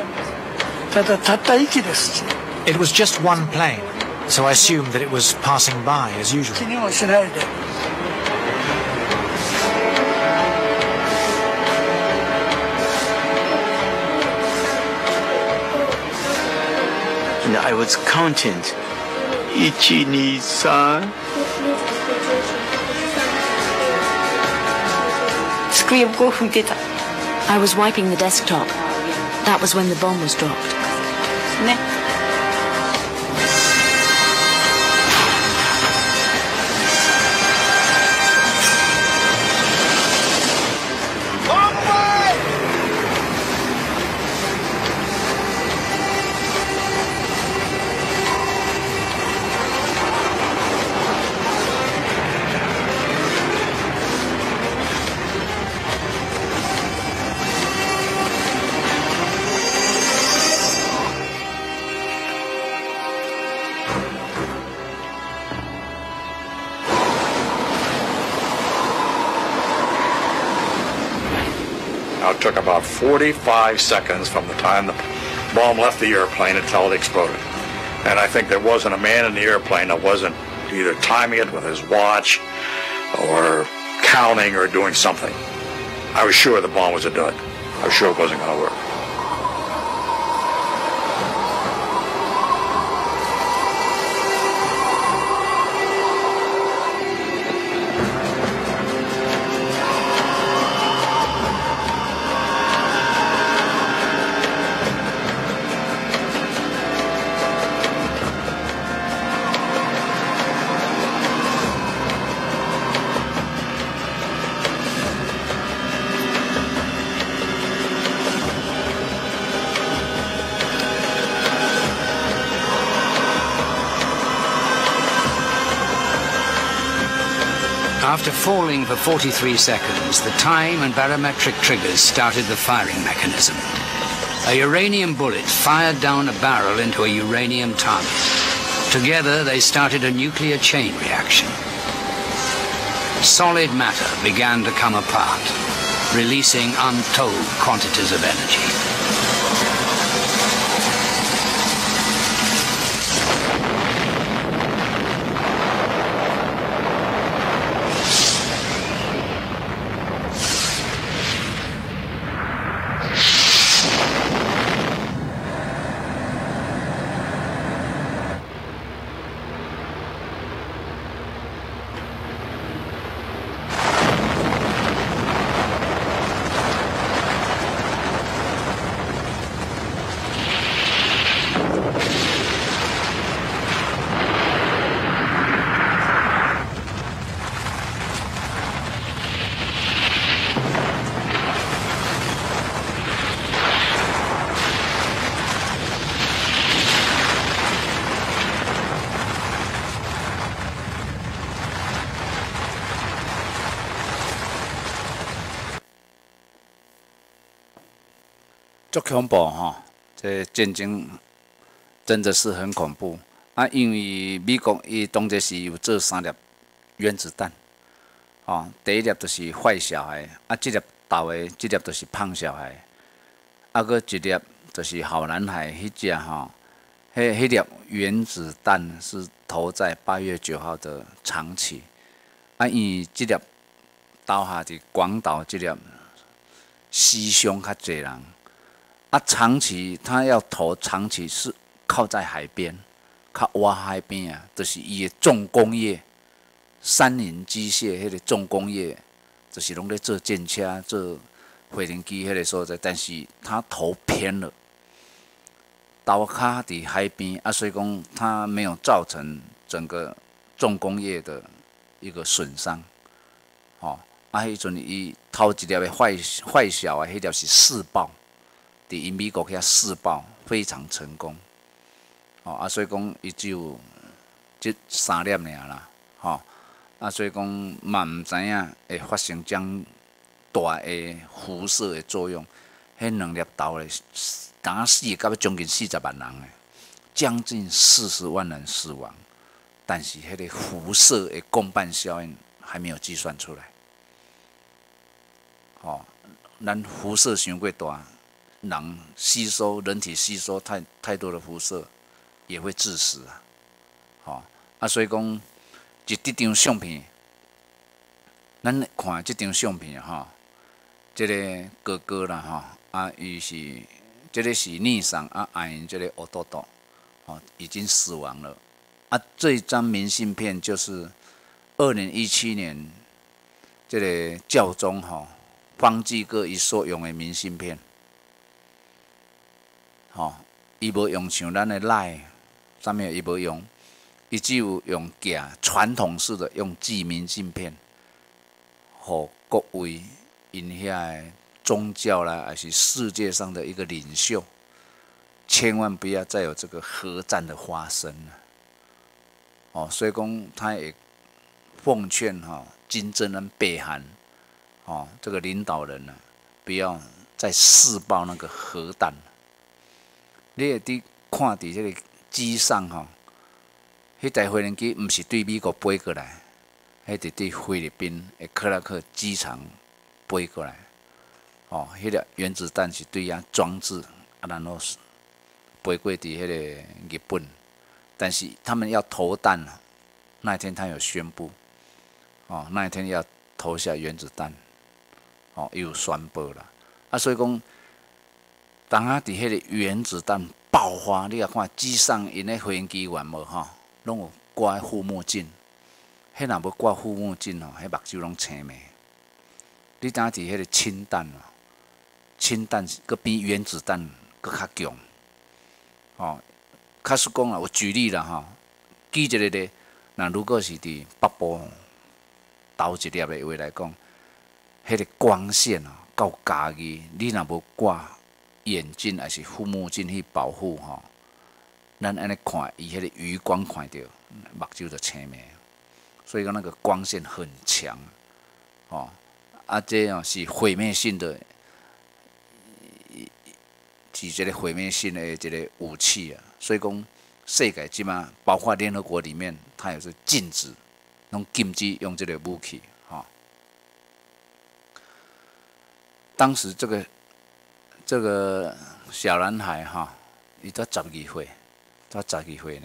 It was just one plane, so I assumed that it was passing by as usual. And I was counting 1, 2, 3. I was wiping the desktop. That was when the bomb was dropped. Now, it took about 45 seconds from the time the bomb left the airplane until it exploded. And I think there wasn't a man in the airplane that wasn't either timing it with his watch or counting or doing something. I was sure the bomb was a dud. I was sure it wasn't going to work. After falling for 43 seconds, the time and barometric triggers started the firing mechanism. A uranium bullet fired down a barrel into a uranium target. Together, they started a nuclear chain reaction. Solid matter began to come apart, releasing untold quantities of energy. 足恐怖吼！这战争真的是很恐怖啊！因为美国伊当时是有做3粒原子弹，吼，第一粒就是坏小孩，啊，这粒大的，这粒就是胖小孩，啊，搁一粒就是好男孩，迄只吼，迄粒原子弹是投在8月9号的长崎，啊，因为这粒投下伫广岛，这粒死伤较侪人。啊，长崎他要投长崎是靠在海边，靠挖海边啊，就是伊的重工业、三菱机械迄个重工业，就是拢咧做舰车、做飞行机迄个所在，但是他投偏了，刀卡伫海边啊，所以讲它没有造成整个重工业的一个损伤，吼、啊，迄阵伊头一粒的坏小啊，迄粒是试爆。伫因美国遐试爆非常成功，哦啊，所以讲伊只有这3粒尔啦，吼、啊，所以讲嘛毋知影会发生将大的辐射的作用，迄2粒投咧，当死到将近40万人诶，将近40万人死亡，但是迄个辐射的共伴效应还没有计算出来，哦，咱辐射伤过大。人吸收人体吸收太多的辐射，也会致死啊！吼、啊，所以讲，这张相片，咱看这张相片吼，这个哥哥啦吼，啊，伊是这个是逆上啊，因这个奥多多，哦，已经死亡了。啊，这一张明信片就是2017年这个教宗吼方济各伊所用的明信片。吼，伊无用像咱的赖，啥物伊无用，伊只有用寄传统式的用寄明信片，互各位因遐的宗教啦，还是世界上的一个领袖，千万不要再有这个核战的发生了。哦，所以讲他也奉劝金正恩北韩，这个领导人呢，不要再试爆那个核弹。你会伫看伫这个机上迄台飞行机毋是对美国飞过来，迄是对菲律宾的克拉克机场飞过来。 迄个原子弹是对遐装置，然后飞过伫迄个日本，但是他们要投弹了，那一天他有宣布，那一天要投下原子弹，有宣布啦，所以讲，当伫迄个原子弹爆发，你啊看机上因咧飞行机员无拢有挂护目镜，迄若无挂护目镜迄目睭拢青咩？你当伫迄个氢弹氢弹佫比原子弹佫较强，假使讲啦，我举例啦举一个咧，那如果是伫北部投一粒的话来讲，迄个光线够家己，你若无挂眼镜还是护目镜去保护咱安尼看伊迄个余光看到，目睭就青咩，所以讲那个光线很强，这是毁灭性的，是一个毁灭性的一个武器啊。所以讲，世界即马包括联合国里面，它也是禁止，拢禁止用这个武器当时这个小男孩伊才12岁，才12岁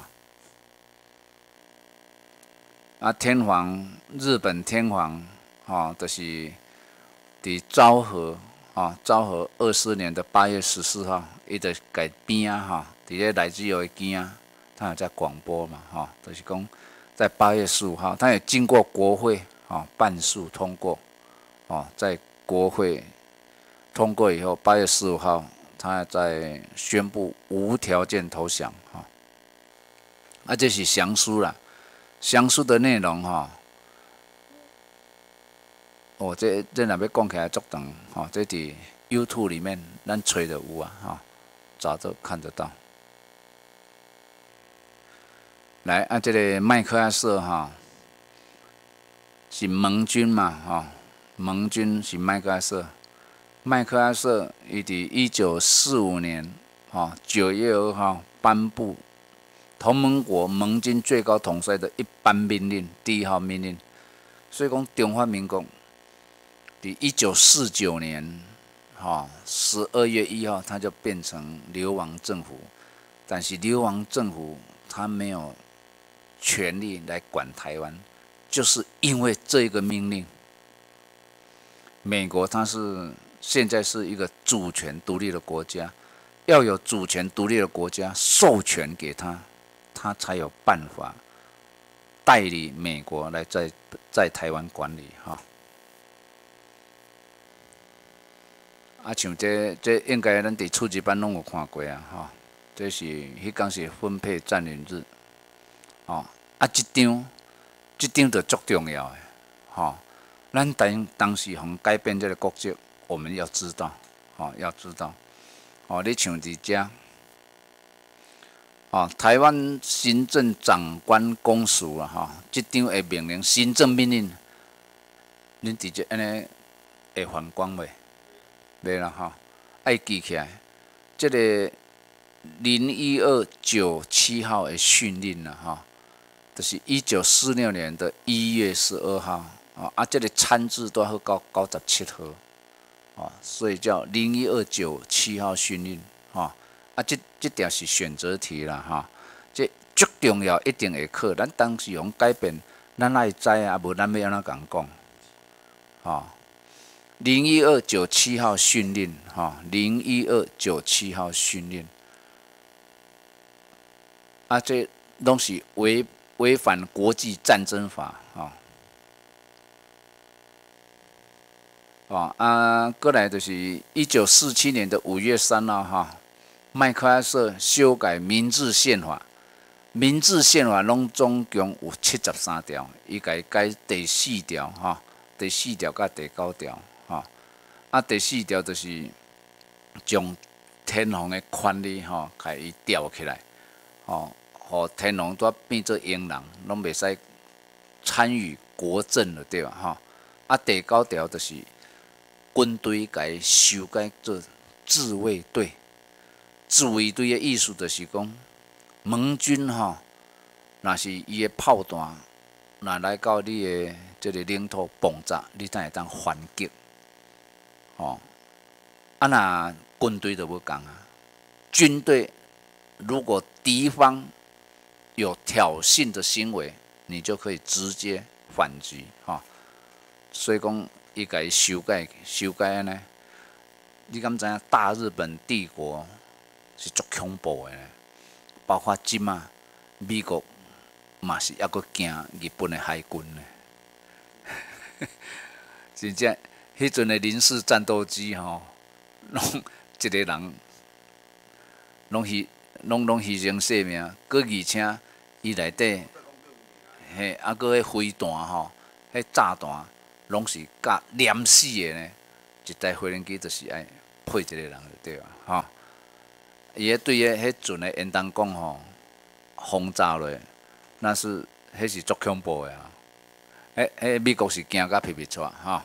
呢天皇日本天皇就是伫昭和24年的8月14号，伊就改边伫咧来自由的边他有在广播嘛就是讲在8月15号，他也经过国会半数通过在国会通过以后，8月15号，他在宣布无条件投降这是详书啦，详书的内容这若要讲起来足长这伫 YouTube 里面咱找就有找着看得到。来这个麦克阿瑟是盟军嘛盟军是麦克阿瑟。麦克阿瑟伊伫1945年9月2号颁布同盟国盟军最高统帅的一般命令，第1号命令。所以讲中华民国伫1949年12月1号，它就变成流亡政府，但是流亡政府他没有权力来管台湾，就是因为这一个命令，美国它是。现在是一个主权独立的国家，要有主权独立的国家授权给他，他才有办法代理美国来在台湾管理像这应该咱伫初级班拢有看过这是迄天是分配占领日这张就足重要的咱当时互改变这个国籍。我们要知道，要知道，你像伫遮，台湾行政长官公署这张的命令，行政命令，恁直接安尼会反光袂？袂啦爱记起来，这个01297号的训令就是1946年的1月12号，这个参字都要到97号。所以叫01297号训令这条是选择题啦这足重要，一定会考。咱当时用改变，咱爱知无咱要安怎讲01297号训令01297号训令这拢是违反国际战争法过来就是1947年的5月3号麦克阿瑟修改民治宪法，民治宪法拢总共有73条，伊改第4条第4条甲第9条第4条就是将天皇的权力甲伊调起来互天皇都变做英人，拢袂使参与国政了对吧第9条就是军队甲伊修改做自卫队，自卫队的意思就是讲，盟军若是伊的炮弹，若来到你的这个领土爆炸，你才会当反击那军队就不讲啊，军队如果敌方有挑衅的行为，你就可以直接反击哈。所以讲，伊甲伊修改安尼，你敢知影大日本帝国是足恐怖的呢？包括即马美国嘛是抑阁惊日本的海军呢。真正，迄阵的零式战斗机吼，拢一个人拢牺牲性命，搁而且伊内底，嘿，搁迄飞弹吼，迄炸弹拢是甲黏死的呢。一台飞行机就是爱配一个人就对啊，吼。伊迄对迄阵的烟弹讲吼，轰炸落，迄是足恐怖的啊！迄美国是惊甲皮皮出吼。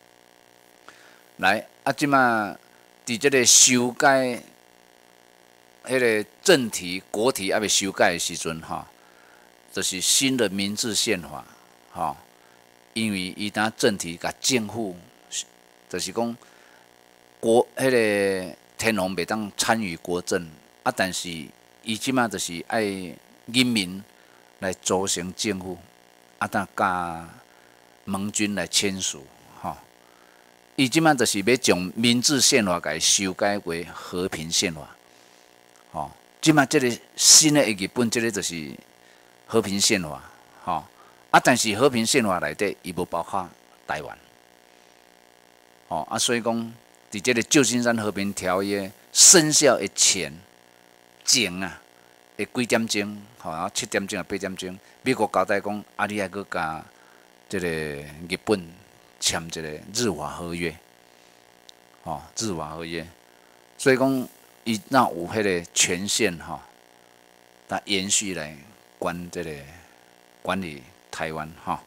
来即马伫即个修改迄个政体国体还未修改的时阵吼，就是新的民治宪法吼，因为伊当政体甲政府，就是讲迄个天皇袂当参与国政但是伊即马就是爱人民来组成政府，当甲盟军来签署吼。伊即马就是要将民治宪法甲修改为和平宪法，吼。即马即个新的日本，即个就是和平宪法，吼。但是和平宪法内底伊无包括台湾，吼。所以讲，伫即个旧金山和平条约生效的前啊，会几点钟，吼，7点钟啊8点钟，美国交代讲，你还阁甲即个日本签一个日华合约，吼，日华合约，所以讲伊那有迄个权限吼，它延续来管理台湾吼，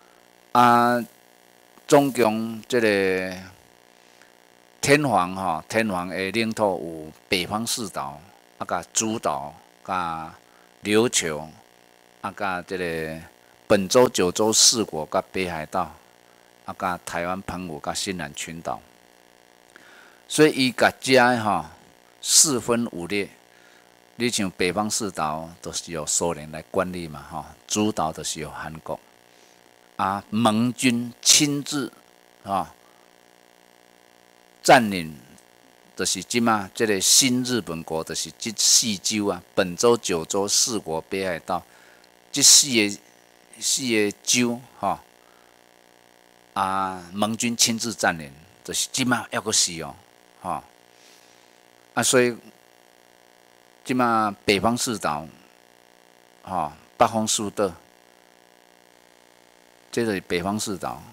总共即个天皇的领土有北方四岛，甲诸岛，甲琉球，甲即个本州、九州四国，甲北海道。甲台湾澎湖、甲新南群岛，所以伊甲遮吼4分5裂。你像北方四岛都是由苏联来管理嘛，吼，主岛就是由韩国，盟军亲自占领，就是即马即个新日本国，就是即4州啊，本州、九州四国、北海道，即4个州吼。盟军亲自占领，就是即马抑阁是哦，吼，所以即马北方四岛，吼，北方四岛，这就是北方四岛。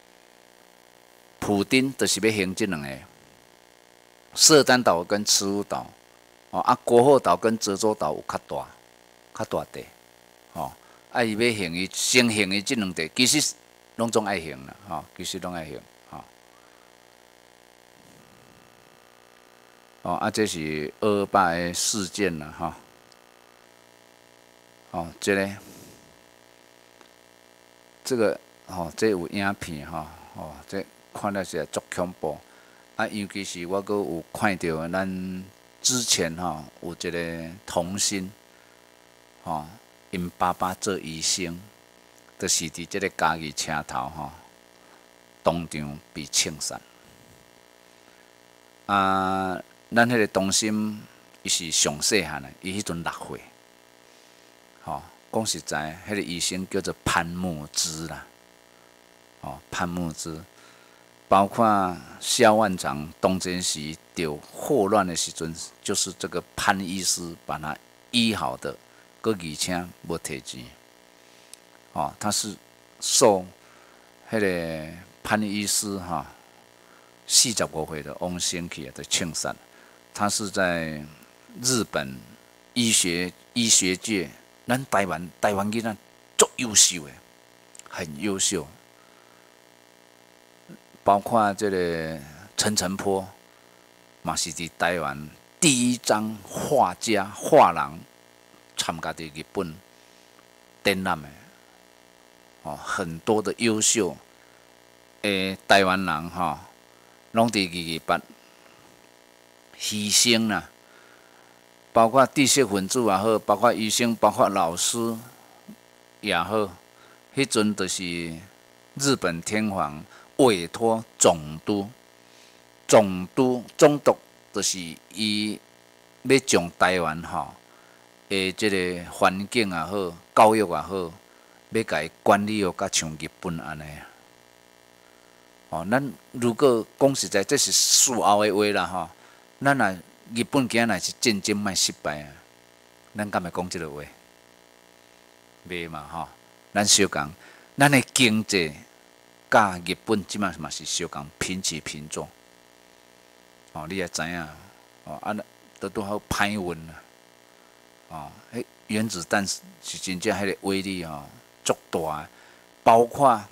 普丁就是要行这两个，色丹岛跟慈乌岛，国后岛跟漳州岛有较大地，伊要行伊先行伊这两地，其实。拢总爱行啦，吼，其实拢爱行，这是228的事件啦，这个，这有影片，这看了是足恐怖，尤其是我阁有看到咱之前有一个童星，因爸爸做医生。就是伫即个家己车头当场被枪杀。咱迄个童星伊是上细汉的，伊迄阵6岁。讲实在，迄个医生叫做潘木之啦。潘木之，包括萧万长东征时得霍乱的时阵，就是这个潘医师把他医好的，而且无摕钱。他是受迄个潘医师45岁的翁先去的枪杀。他是在日本医学界，咱台湾囡仔足优秀的，很优秀。包括这个陈澄波，嘛是伫台湾第一张画廊参加伫日本展览的。很多的优秀的台湾人拢伫228 牺牲啦，包括知识分子也好，包括医生，包括老师也好，迄阵就是日本天皇委托总督，总督就是伊要将台湾吼的即个环境也好，教育也好，要甲伊管理哦，甲像日本安尼啊。哦，咱如果讲实在，这是事后的话啦吼。咱若日本今仔若是战争莫失败啊，咱敢会讲即个话？袂嘛吼。咱小共，咱的经济甲日本即马嘛是小共平起平坐。哦，你也知影，哦，啊，都好歹运啊。哦，迄原子弹是真正迄个威力吼足大的，包括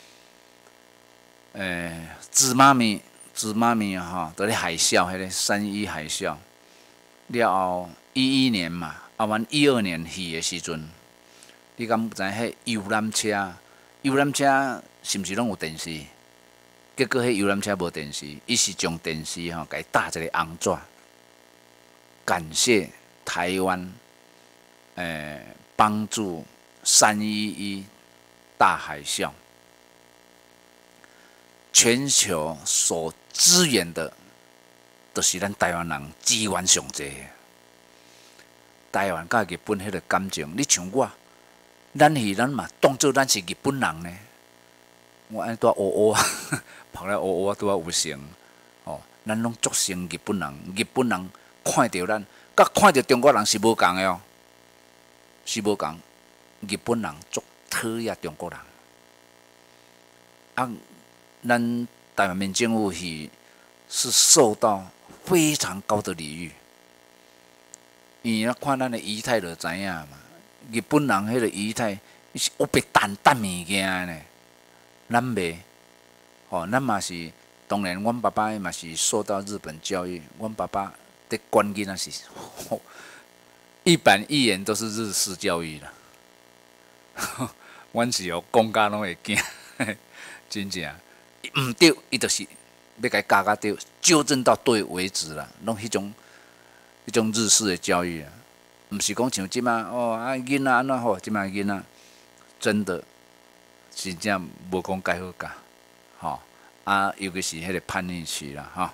芝麻面吼，伫咧海啸，迄个3.11海啸了后，11年嘛，啊，阮12年去的时阵，你敢知迄游览车？游览车是毋是拢有电视？结果迄游览车无电视，伊是将电视吼，甲伊搭一个红纸，感谢台湾，帮助3.11大海啸。全球所支援的，就是咱台湾人资源上济。台湾甲日本迄个感情，你像我，咱嘛当做咱是日本人呢。我安拄乌啊，拍来乌拄有成。哦，咱拢足成日本人。日本人看到咱，甲看到中国人是无共的哦，是无共。日本人足讨厌中国人。啊。咱台湾民政府是受到非常高的礼遇，因为看咱的仪态就知影嘛。日本人迄个仪态是有别担物件呢，咱袂。哦，咱嘛是，当然，阮爸爸嘛是受到日本教育，阮爸爸在管囡仔是，一板一眼都是日式教育啦。阮是讲甲拢会惊，真正。毋对，伊就是要甲伊教甲对，纠正到对为止啦。拢迄种日式的教育啊，毋是讲像即马哦啊囡仔安怎好，即马囡仔真的真正无讲介好教，吼啊，尤其是迄个叛逆期啦，吼。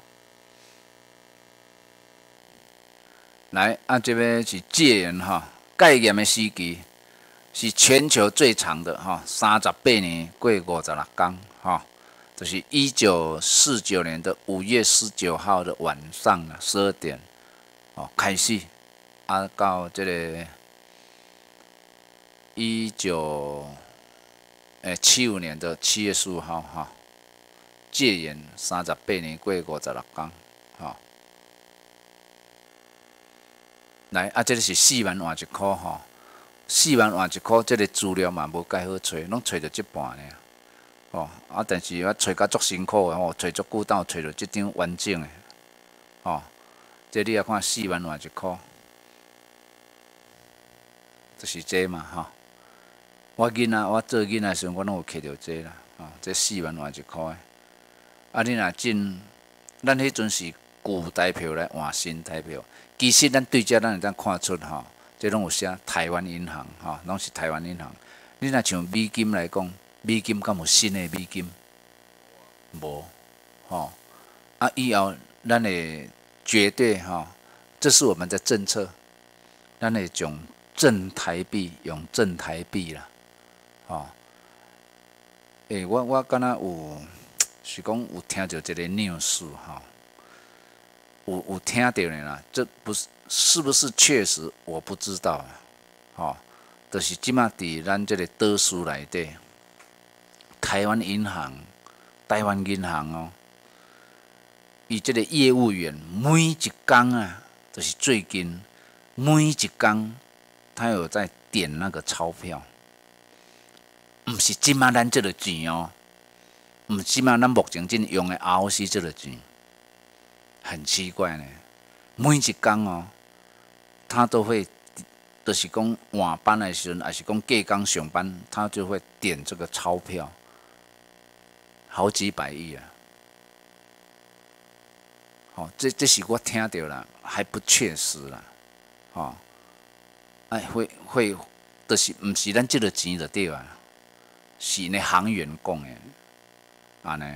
来啊，这边是戒严哈，戒严的时期是全球最长的哈，38年过56天哈。就是1949年的5月19号的晚上12点，哦开始，啊到这个75年的7月15号哈，戒严38年过56天，哈。来啊，这个是4万换1箍哈，4万换1箍，这个资料嘛无介好找，拢找到一半尔。哦，啊，但是我找甲足辛苦的吼，找足久，等找到即张完整的，哦，这你来看4万换1箍，就是这嘛吼。我做囡仔时阵，我拢有摕到这啦，哦，这4万换1箍的。啊，你若进，咱迄阵是旧台票来换新台票，其实咱对遮咱会当看出吼，这拢有写台湾银行吼，拢是台湾银行。你若像美金来讲。美金敢有新的美金？无，吼啊！以后咱会绝对吼，这是我们的政策，咱会用正台币啦，吼。我敢若是讲有听到这个 news 吼，有听到呢啦，这是不是确实我不知道啊，吼，就是即马伫咱这个岛市内底。台湾银行哦，伊即个业务员每一天啊，就是最近每一天，他有在点那个钞票，毋是即马咱即个钱哦，毋是即马咱目前正用的 ROC 即个钱，很奇怪呢。每一天哦，他都会，就是讲换班的时阵，还是讲隔工上班，他就会点这个钞票。好几百亿啊！ 这是我听到啦，还不确实啦，会，就是毋是咱这个钱就对啊，是那行员讲的，安尼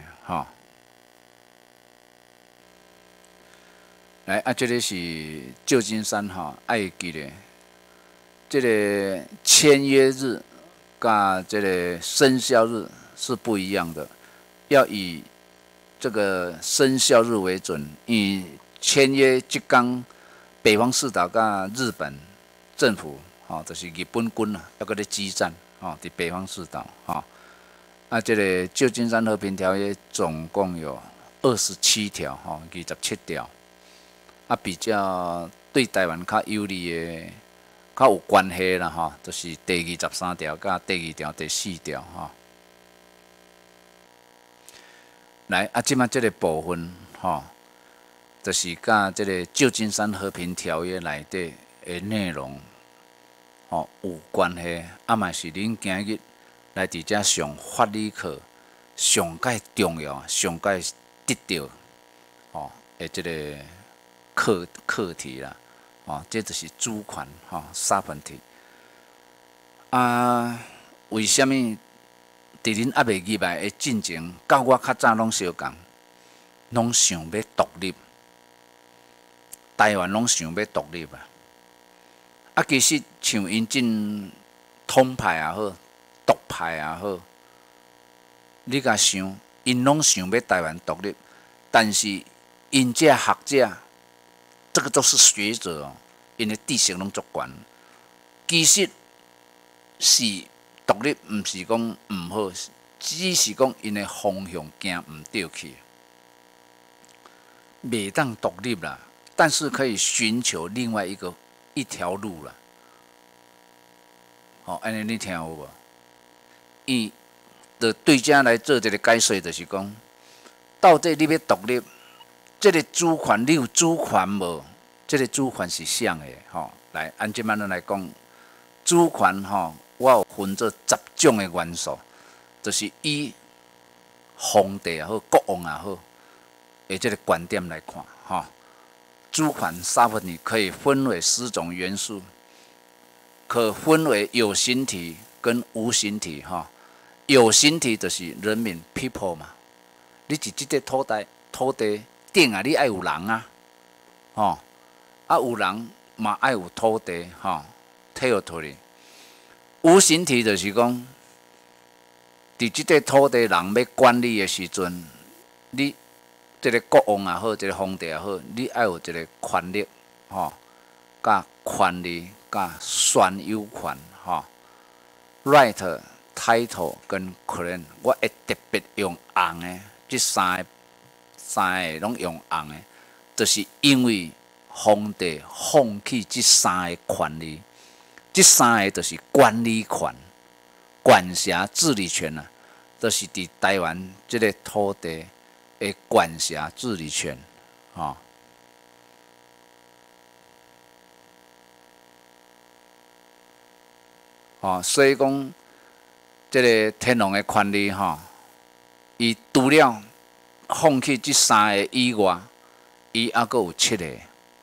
来这个是旧金山爱记咧，这个签约日跟这个生效日是不一样的，要以这个生效日为准。以签约即天，北方四岛跟日本政府就是日本军要搁咧激战伫北方四岛这个旧金山和平条约总共有27条27条。比较对台湾较有利的、较有关系啦就是第23条、甲第2条、第4条来即摆这个部分就是甲这个旧金山和平条约内底的内容有关系，嘛是恁今日来伫遮上法理课上界重要、上界得到的这个。课题啦，这就是主权sovereignty为什么伫恁还袂入来的进程，甲我较早拢相共，拢想要独立，台湾拢想要独立其实像因进统派也好，独派也好，你甲想，因拢想要台湾独立，但是因这学者。这个都是学者因的知识拢足悬。其实是独立，毋是讲毋好，只是讲因的方向行毋对去，袂当独立啦。但是可以寻求另外一条路啦。安尼你听有无？伊就对遮来做一个解说，就是讲，到底你要独立？这个主权，你有主权无？这个主权是啥的？来，按即摆咱来讲，主权我有分做10种的元素，就是以皇帝也好，国王也好，的这个观点来看，主权sovereignty可以分为10种元素，可分为有形体跟无形体。有形体就是人民 people 嘛，你是即个土地。顶你爱有人有人嘛爱有土地territory。无形体就是讲，伫即个土地人要管理的时阵，你这个国王也好，这个皇帝也好，你爱有一个权力甲权利甲选有权right title 跟 claim， 我会特别用红的这三个拢用红的，就是因为皇帝放弃这三个权利，这三个就是管理权、管辖治理权就是伫台湾这个土地的管辖治理权所以讲这个天皇的权利伊除了放弃这三个以外，伊还佫有7个，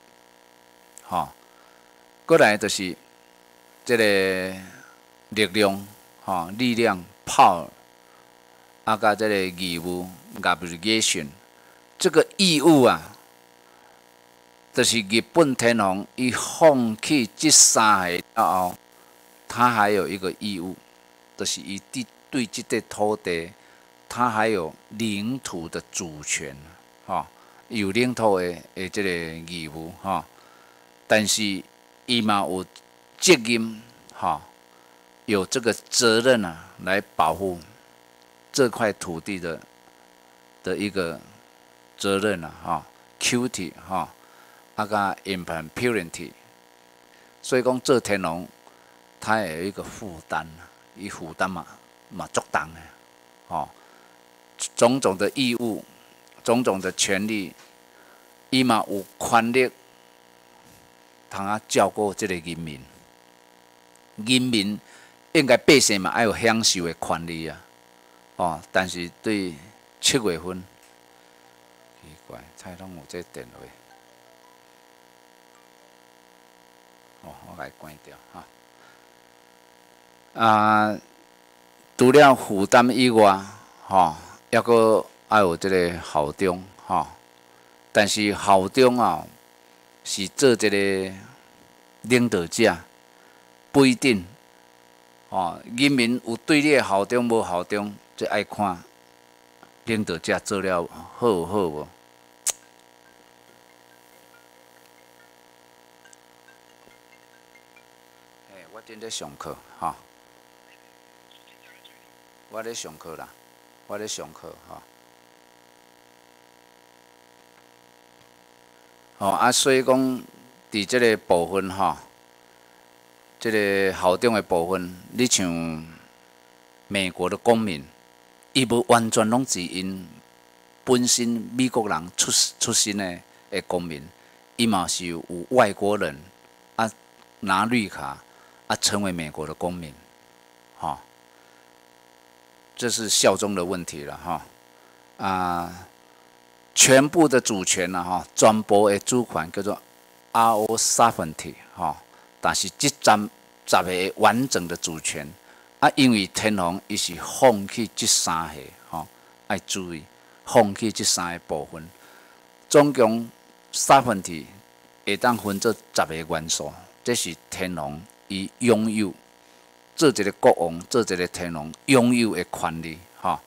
过来就是这个力量，力量 power， 甲这个义务 obligation， 这个义务就是日本天皇伊放弃这三个后，他还有一个义务，就是伊对这块土地。它还有领土的主权，有领土的这个义务，但是伊嘛有责任，有这个责任来保护这块土地的一个责任，duty 甲 impunity， 所以讲做天皇，他也有一个负担，伊负担嘛足重的，种种的义务，种种的权利，伊嘛有权利，通照顾这个人民。人民应该百姓嘛爱有享受的权利但是对7月份，奇怪。 怪，菜拢有这电话。我甲伊关掉哈。除了负担以外，抑阁爱有即个校长但是校长是做一个领导者，不一定人民有对你的校长无校长，这爱看领导者做了好有好无。我正在上课我咧上课啦，我咧上课所以讲，伫即个部分即个校长的部分，你像美国的公民，伊无完全拢是因本身美国人出身的公民，伊嘛是有外国人拿绿卡成为美国的公民，这是效忠的问题了全部的主权全部的主权叫做 RO sovereignty 但是这10个完整的主权因为天皇伊是放弃这3个爱注意放弃这3个部分，总共 sovereignty 会当分做10个元素，这是天皇伊拥有做一个国王，做一个天皇拥有的权利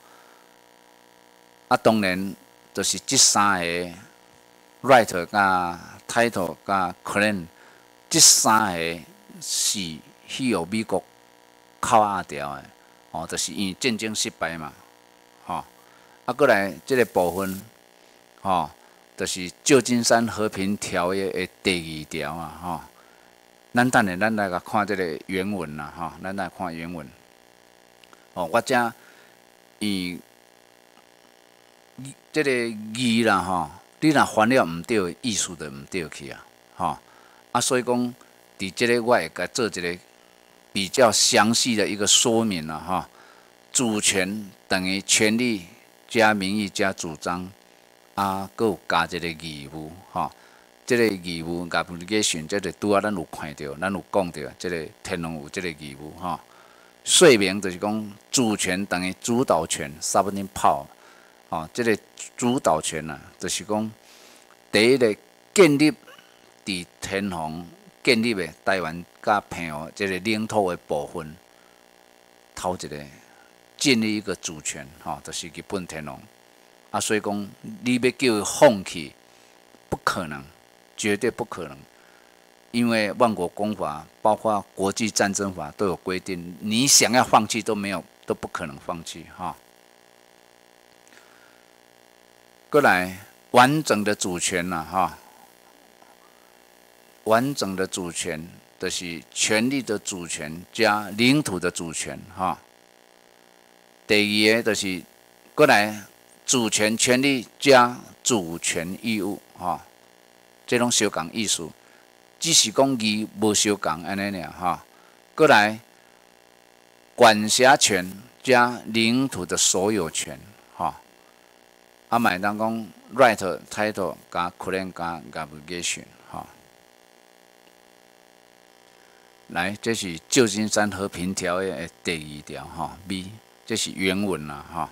当然就是这3个 right 甲 title 甲 claim 这3个是去予美国扣押掉的就是因为战争失败嘛过来这个部分就是旧金山和平条约的第2条咱等下咱来甲看这个原文啦咱来看原文我遮以这个字啦你若翻了毋对，意思就毋对去所以讲伫这个我会甲做一个比较详细的一个说明啦主权等于权利加名义加主张佫有加一个义务这个义务 obligation 这个拄咱有看到，咱有讲到，这个天皇有这个义务说明就是讲主权等于主导权 sovereign power 这个主导权就是讲第一个建立伫天皇建立的台湾甲澎湖这个领土的部分，头一个建立一个主权就是日本天皇所以讲你要叫伊放弃，不可能。绝对不可能，因为万国公法，包括国际战争法都有规定，你想要放弃都不可能放弃过来完整的主权完整的主权就是权力的主权加领土的主权第2个就是过来主权权利加主权义务这拢相共意思，只是讲字无相共安尼尔过来管辖权加领土的所有权嘛会当讲 right title 加 claim 加 obligation 来，这是旧金山和平条约的第2条B， 这是原文啦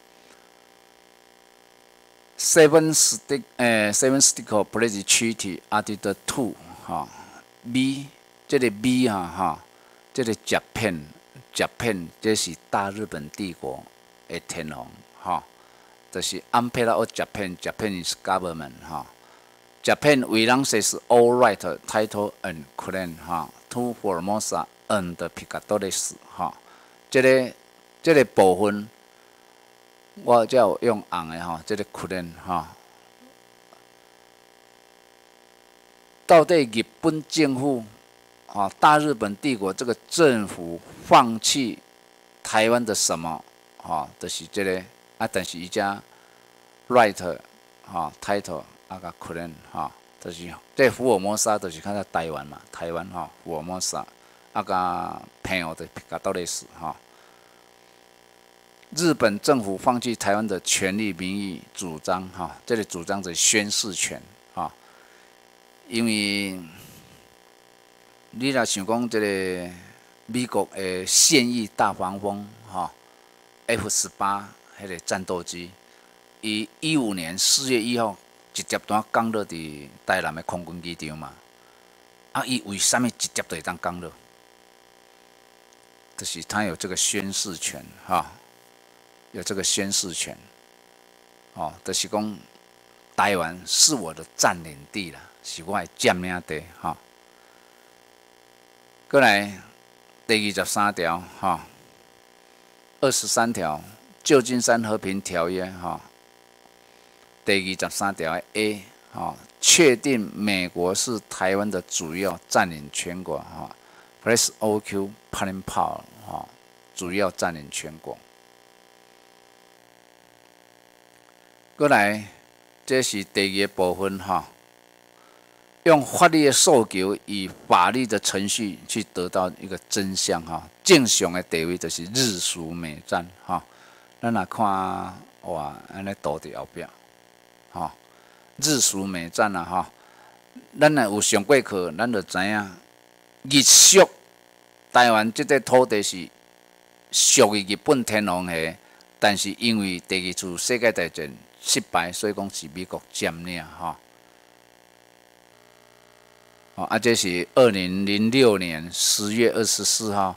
Seven Bilateral Treaties Article 2B 这个 B 这个 Japan 这是大日本帝国的天皇就是 Emperor of Japan is government Japan renounces all right, title and claim to Formosa and Pescadores 这个部分。我才有用红的这个 claim 到底日本政府大日本帝国这个政府放弃台湾的什么就是这个但是伊只 right title 甲 claim 就是这福尔摩沙就是看在台湾嘛，台湾福尔摩沙甲澎湖的Pescadores 日本政府放弃台湾的权利名义主张哈，这里主张着宣示权哈，因为你若想讲这个美国的现役大黄蜂哈 F-18迄个战斗机，伊15年4月1号直接单降落伫台南的空军机场嘛，啊，伊为什么直接就会当降落？就是他有这个宣示权哈。有这个宣示权，哦，就是讲台湾是我的占领地啦，是我的占领地哈。过来第23条哈，23条旧金山和平条约哈，第23条 A 哈，确定美国是台湾的主要占领权国哈 ，Press Occupying Power 哈，主要占领权国。过来，这是第2个部分哈，用法律的诉求以法律的程序去得到一个真相哈。正常的地位就是日属美战哈。咱来看哇，安尼图伫后壁，哈，日属美战啊哈。咱若有上过课，咱就知影，日属台湾这块土地是属于日本天皇系，但是因为第2次世界大战失败，所以讲是美国占领哈。啊，这是2006年10月24号，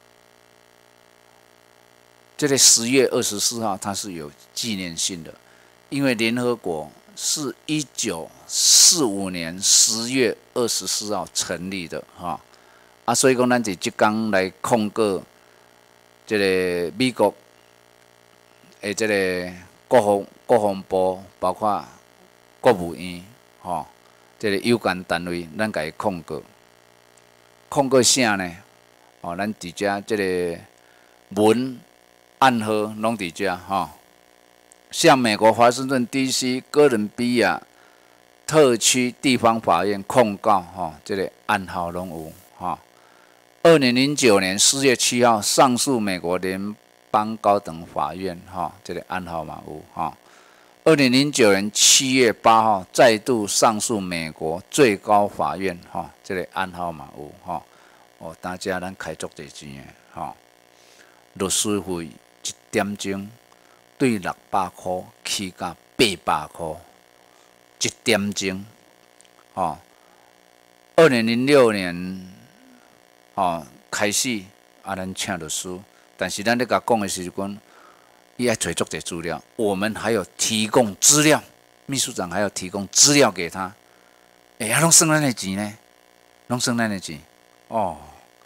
这个10月24号它是有纪念性的，因为联合国是1945年10月24号成立的哈。啊，所以讲咱伫即天来控告这个美国的这个国防部，包括国务院，吼，这个有关单位，咱甲伊控告，控告啥呢？哦，咱伫遮这个文暗号拢伫遮，吼，向美国华盛顿 DC 哥伦比亚特区地方法院控告，吼，这个暗号拢有，吼。2009年4月7号上诉美国联邦高等法院，哈，这个暗号嘛有，哈。2009年7月8号再度上诉美国最高法院，哈，这个暗号嘛有，哈。哦，大家咱开足侪钱的，哈。律师费1点钟对600块起到800块，1点钟，哈。2006年，哦，开始啊，咱请律师，但是咱咧甲讲的时阵，伊爱找足侪资料，我们还有提供资料，秘书长还要提供资料给他，啊，拢算咱的钱呢，拢算咱的钱，哦。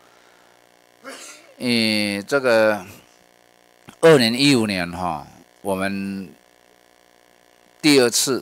这个2015年哈，我们第二次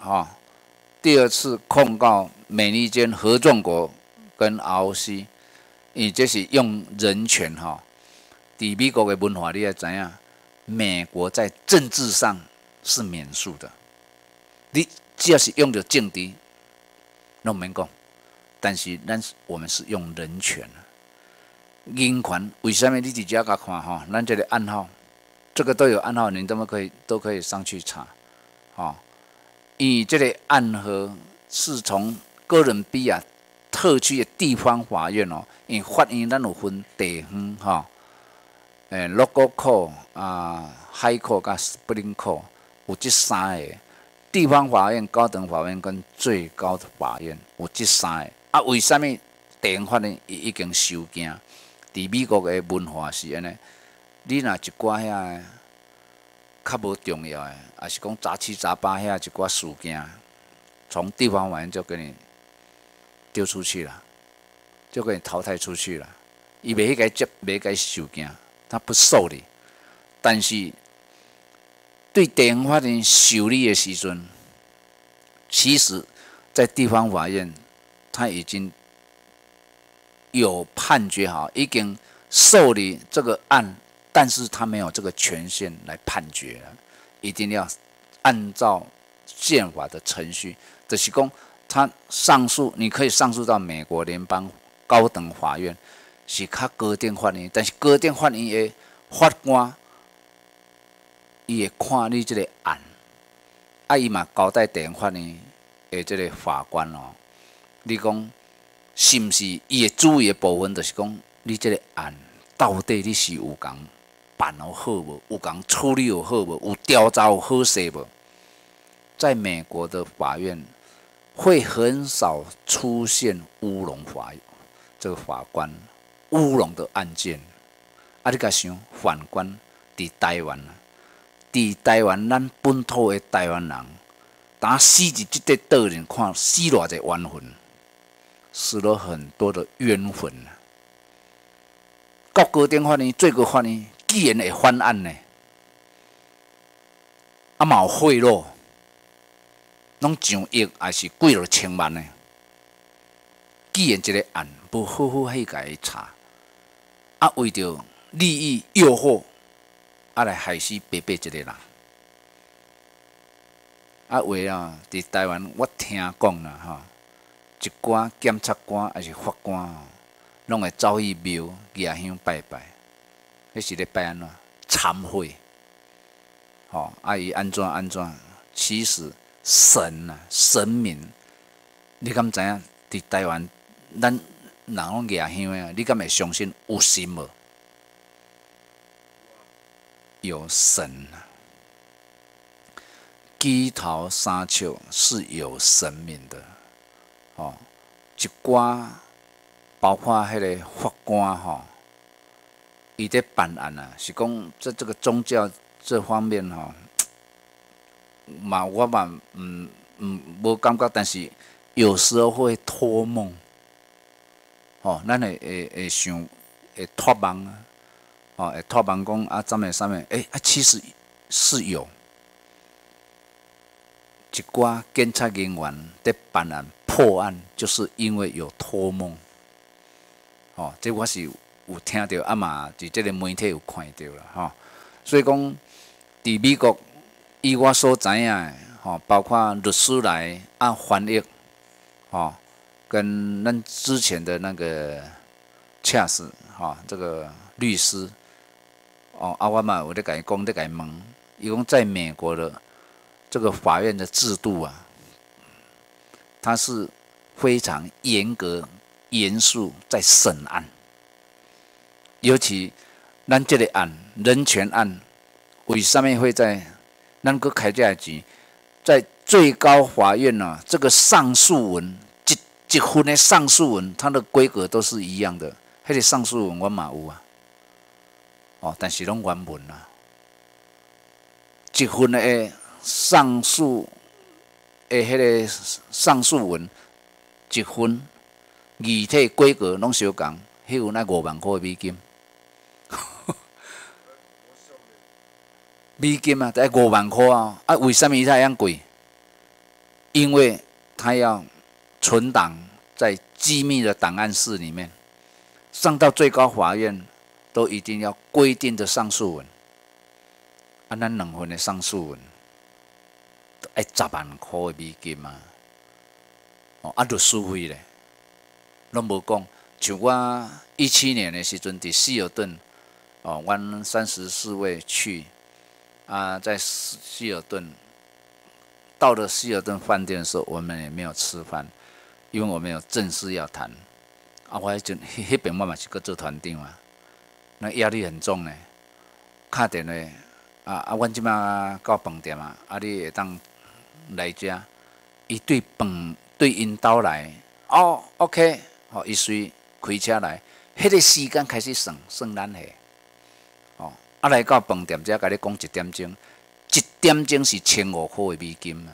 控告美利坚合众国跟 ROC， 这是用人权哈。伫美国的文化，你也知影，美国在政治上是免诉的，你只要是用着政治，拢免讲。但是我们是用人权。人权为什么你伫遮甲看哈？咱这个暗号，这个都有暗号，你都可以上去查，哈。这个暗号是从哥伦比亚特区的地方法院哦，因法院咱有分地方哈，local court 啊 ，high court 甲 supreme court 有这3个地方法院、高等法院跟最高的法院有这3个啊。为什么地方法院已经收件？伫美国的文化是安尼，你若一寡遐较无重要的，也是讲杂七杂八遐一寡事件，从地方法院就给你丢出去了，就给你淘汰出去了。伊袂该接，袂该收件，他不受理。但是对地方法院受理的时阵，其实在地方法院他已经有判决好，已经受理这个案，但是他没有这个权限来判决了，一定要按照宪法的程序，就是讲他上诉，你可以上诉到美国联邦高等法院，是较高等法院，但是高等法院的法官伊会看你即个案，啊，伊嘛交代地方法院的即个法官哦，你讲是毋是伊会注意的部分，就是讲你即个案到底你是有共办好无，有共处理好无，有调查好势无？在美国的法院会很少出现乌龙这个法官乌龙的案件。啊，你甲想，反观伫台湾，伫台湾咱本土的台湾人，打死伫即块岛里看死偌济冤魂，死了很多的冤魂。到高等法院、最高法院，既然会翻案呢，啊嘛有贿赂，拢上亿还是几落千万呢？既然一个案无好好去甲伊查，啊为着利益诱惑，啊来害死白白一个人。啊为啊，伫台湾我听讲啦吼，一寡检察官还是法官吼，拢会走去庙举香拜拜，迄是咧拜安怎？忏悔。吼，啊伊安怎？其实神啊，神明，你敢知影？伫台湾，咱人拢举香啊，你敢会相信有神无？有神啊，鸡头三笑是有神明的。哦，一寡包括迄个法官吼，伊在办案啊，是讲在这个宗教这方面吼，我嘛无感觉，但是有时候会托梦。哦，咱会想会托梦啊。哦，会托梦讲啊，怎么，其实是有一寡检察人员在办案破案，就是因为有托梦。哦，这我是有听到，啊嘛，伫这个媒体有看到啦，吼。所以讲，伫美国，以我所知影的，吼，包括律师来按翻译，吼，跟咱之前的那个恰斯，吼，这个律师。哦，我嘛有咧甲伊讲，咧甲伊问，伊讲在美国的这个法院的制度啊，它是非常严格、严肃在审案，尤其咱这个案人权案，为什么会在咱搁开这钱，在最高法院啊，这个上诉文一份的上诉文，它的规格都是一样的，迄个上诉文我嘛有啊。哦，但是拢原文啦，一份的上诉的迄个上诉文，一份具体规格拢相共，迄份爱5万块美金，美金啊，得5万块啊！啊，为什么它这样贵？因为它要存档在机密的档案室里面，上到最高法院。都一定要规定的上诉文，啊，咱2份的上诉文，都要10万块的美金啊！哦，啊，律师费咧，拢无讲。像我17年的时阵，伫希尔顿，哦，阮34位去，啊，在希尔顿，到了希尔顿饭店的时候，我们也没有吃饭，因为我们有正事要谈。啊，我迄边我嘛是搁做团长啊。那压力很重呢，打电话阮即马到饭店啊，你会当来遮，伊对因兜来，哦 ，OK， 哦，伊随开车来，迄个时间开始算咱下，哦，来到饭店遮，甲你讲1点钟，1点钟是1500块的美金啊，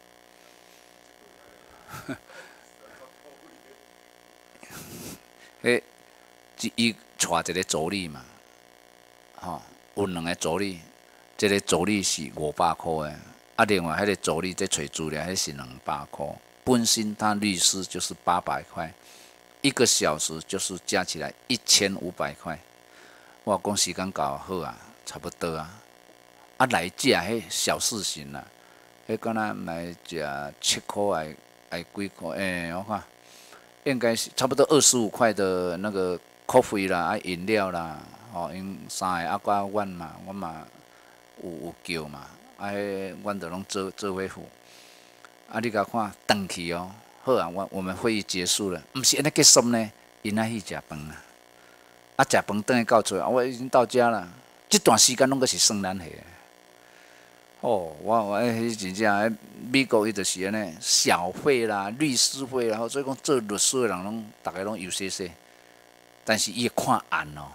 伊带一个助理嘛，吼，有2个助理，一个助理是500块的，啊，另外迄个助理在找资料，迄是200块。本身他律师就是800块，1个小时就是加起来1500块。我讲时间搞好啊，差不多啊。啊，来食迄小事情啦，迄敢若来食7块还几块？我看应该是差不多25块的那个。咖啡啦，饮料啦，因3个啊，加阮嘛，我嘛有叫嘛，阮就拢做伙付。你甲看转去哦，好啊，我们会议结束了，毋是安尼结束呢，因爱去食饭啊，食饭转去到厝，我已经到家了，这段时间拢个是算咱下。哦，我迄真正，美国伊就是安尼，小费啦、律师费啦，所以讲做律师的人拢，大家拢U.S.A，但是伊会看案哦，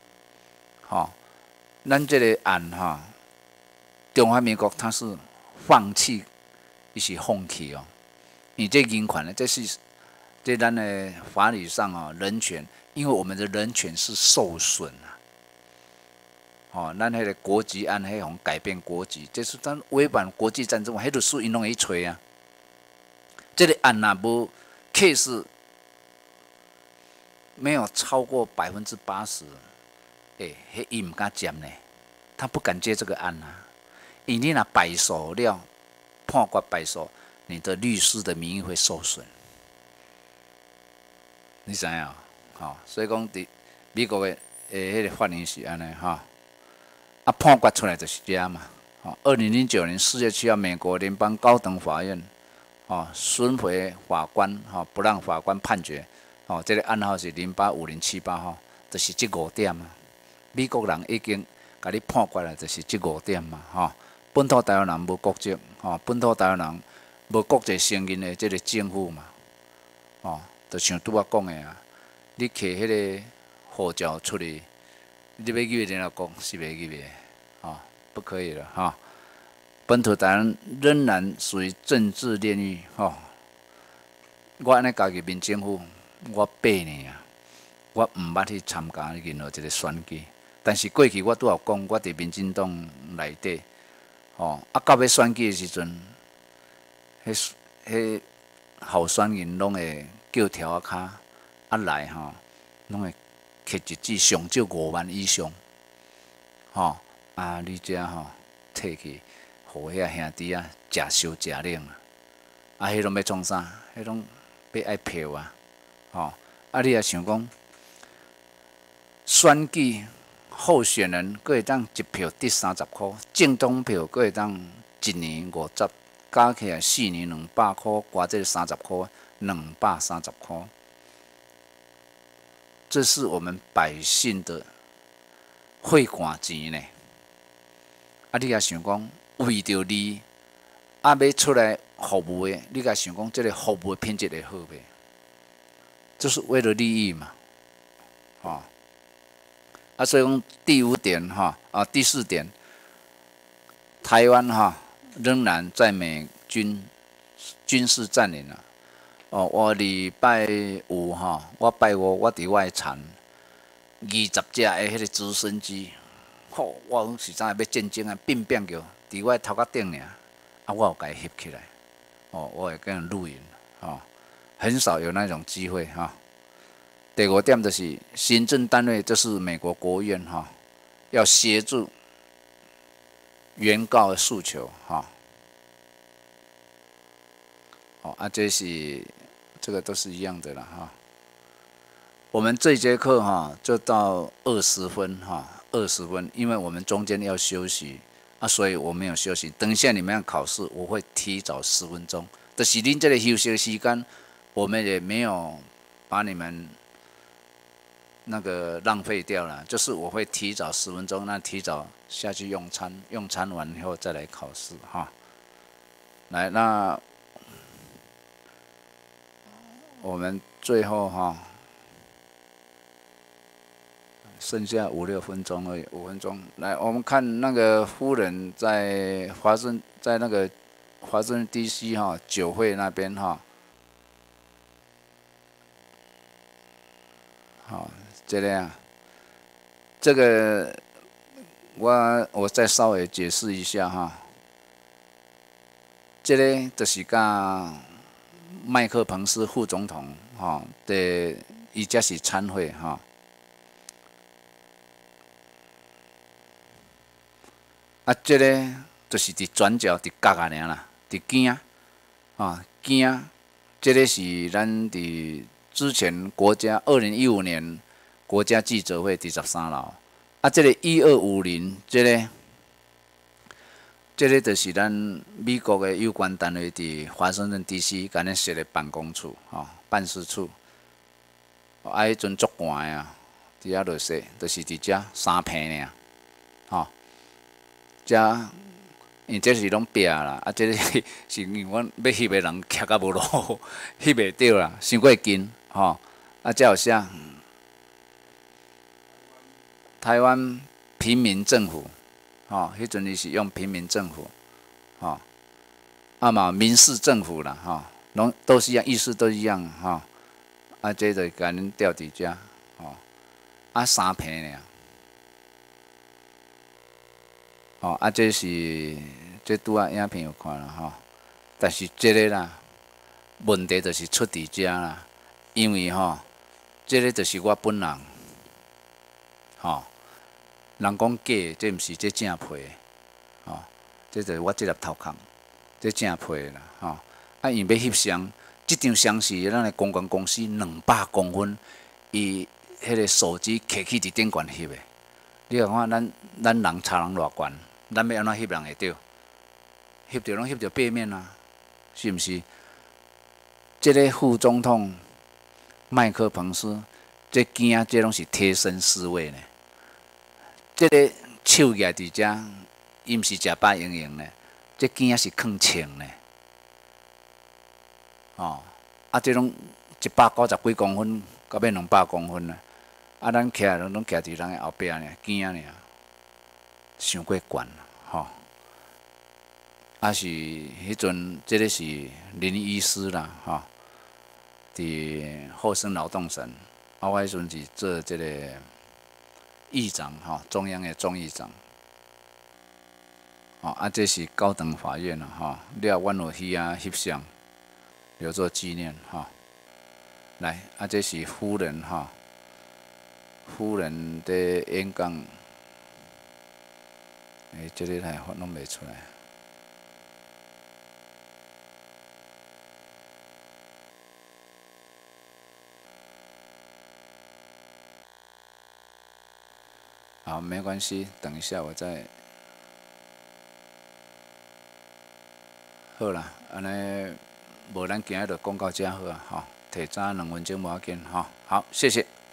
咱这个案中华民国它是放弃，伊是放弃哦，你这人权呢，这咱的法理上人权，因为我们的人权是受损啊。咱迄个国籍案，迄种改变国籍，这是咱违反国际战争，迄律师因拢会去找啊。这个案若无 case 没有超过80%，迄伊唔敢接呢，他不敢接这个案啊。因你若败诉了，判决败诉，你的律师的名誉会受损。你知影？所以讲伫美国的迄个法律是安尼判决出来就是这嘛。2009年4月7号，美国联邦高等法院损毁法官不让法官判决这个案号是085078号，就是这5点啊。美国人已经甲你判决了，就是这5点嘛本土台湾人无国籍本土台湾人无国际承认的这个政府嘛就像拄仔讲的啊，你摕迄个护照出去。你要入联合国是袂入的，不可以了本土台湾仍然属于政治炼狱我安尼家己民政府，我8年啊，我毋捌去参加任何一个选举，但是过去我拄有讲，我伫民进党内底到要选举的时阵，迄候选人拢会叫条仔骹来拢会。摕一纸上少5万以上，你遮摕去，互遐兄弟食烧食冷迄拢要创啥？迄拢要爱票你也想讲，选举候选人佫会当一票得30箍，政党票佫会当1年50，加起来4年200箍，加这30箍，230箍。这是我们百姓的血汗钱呢。你也想讲，为着你要出来服务的，你也想讲，这个服务的品质会好袂？就是为了利益嘛，所以讲第5点第4点，台湾仍然在美军军事占领了。我礼拜5我拜5我伫我的田20只的迄个直升机，我是怎要战争啊，变叫伫我的头壳顶尔，我有甲伊翕起来，我会跟人录影，很少有那种机会第5点就是行政单位，这是美国国务院要协助原告的诉求这个都是一样的啦我们这节课就到20分20分，因为我们中间要休息所以我没有休息。等一下你们要考试，我会提早10分钟。就是恁这个休息的时间，我们也没有把你们那个浪费掉了，就是我会提早10分钟，那提早下去用餐，用餐完以后再来考试来，那我们最后剩下5、6分钟而已，5分钟。来，我们看那个夫人在那个华盛顿 DC 酒会那边这样，这个我再稍微解释一下这个就是甲麦克彭斯副总统的伊才是参会这个就是伫转角伫角尔啦，伫镜镜，这个是咱伫之前国家2015年国家记者会第13楼这个1250，这个这个就是咱美国的有关单位伫华盛顿 D.C. 甲咱设的办公处办事处。迄阵足寒啊，伫遐落雪，就是伫遮3坪尔，遮因这是拢壁啦，这个是因为阮要翕的人徛到无路，翕袂着啦，伤过近遮有写台湾平民政府，迄阵伊是用平民政府，嘛民事政府啦，拢都是一样，意思都一样这就甲恁吊伫遮，3坪尔，这是这拄仔影片有看啦，但是这个啦，问题就是出伫遮啦，因为这个就是我本人，人讲假，这毋是这正批的，这就是我这粒头壳，这正批的啦，因要翕相。即张相是咱的公关公司200公分，伊迄个手机摕起伫顶悬翕的。你看看咱人差人偌悬，咱要安怎翕人会着？翕着拢翕着背面啊，是毋是？这个副总统麦克彭斯，这囝这拢是贴身侍卫呢。这个手举伫遮，伊毋是食饱盈盈呢，这囝是囥穿呢。这拢190几公分，到要200公分啊！咱徛拢徛伫人的后壁尔，惊尔，伤过悬是迄阵，这个是林医师啦，伫厚生劳动省，我迄阵是做这个议长，中央的众议长。这是高等法院啦，了，阮有去翕相。留作纪念来，这是夫人夫人的演讲，这个还弄袂出来。好，没关系，等一下我再。好啦，安尼。无咱今日就讲到遮好啊，摕早2分钟无要紧好，谢谢。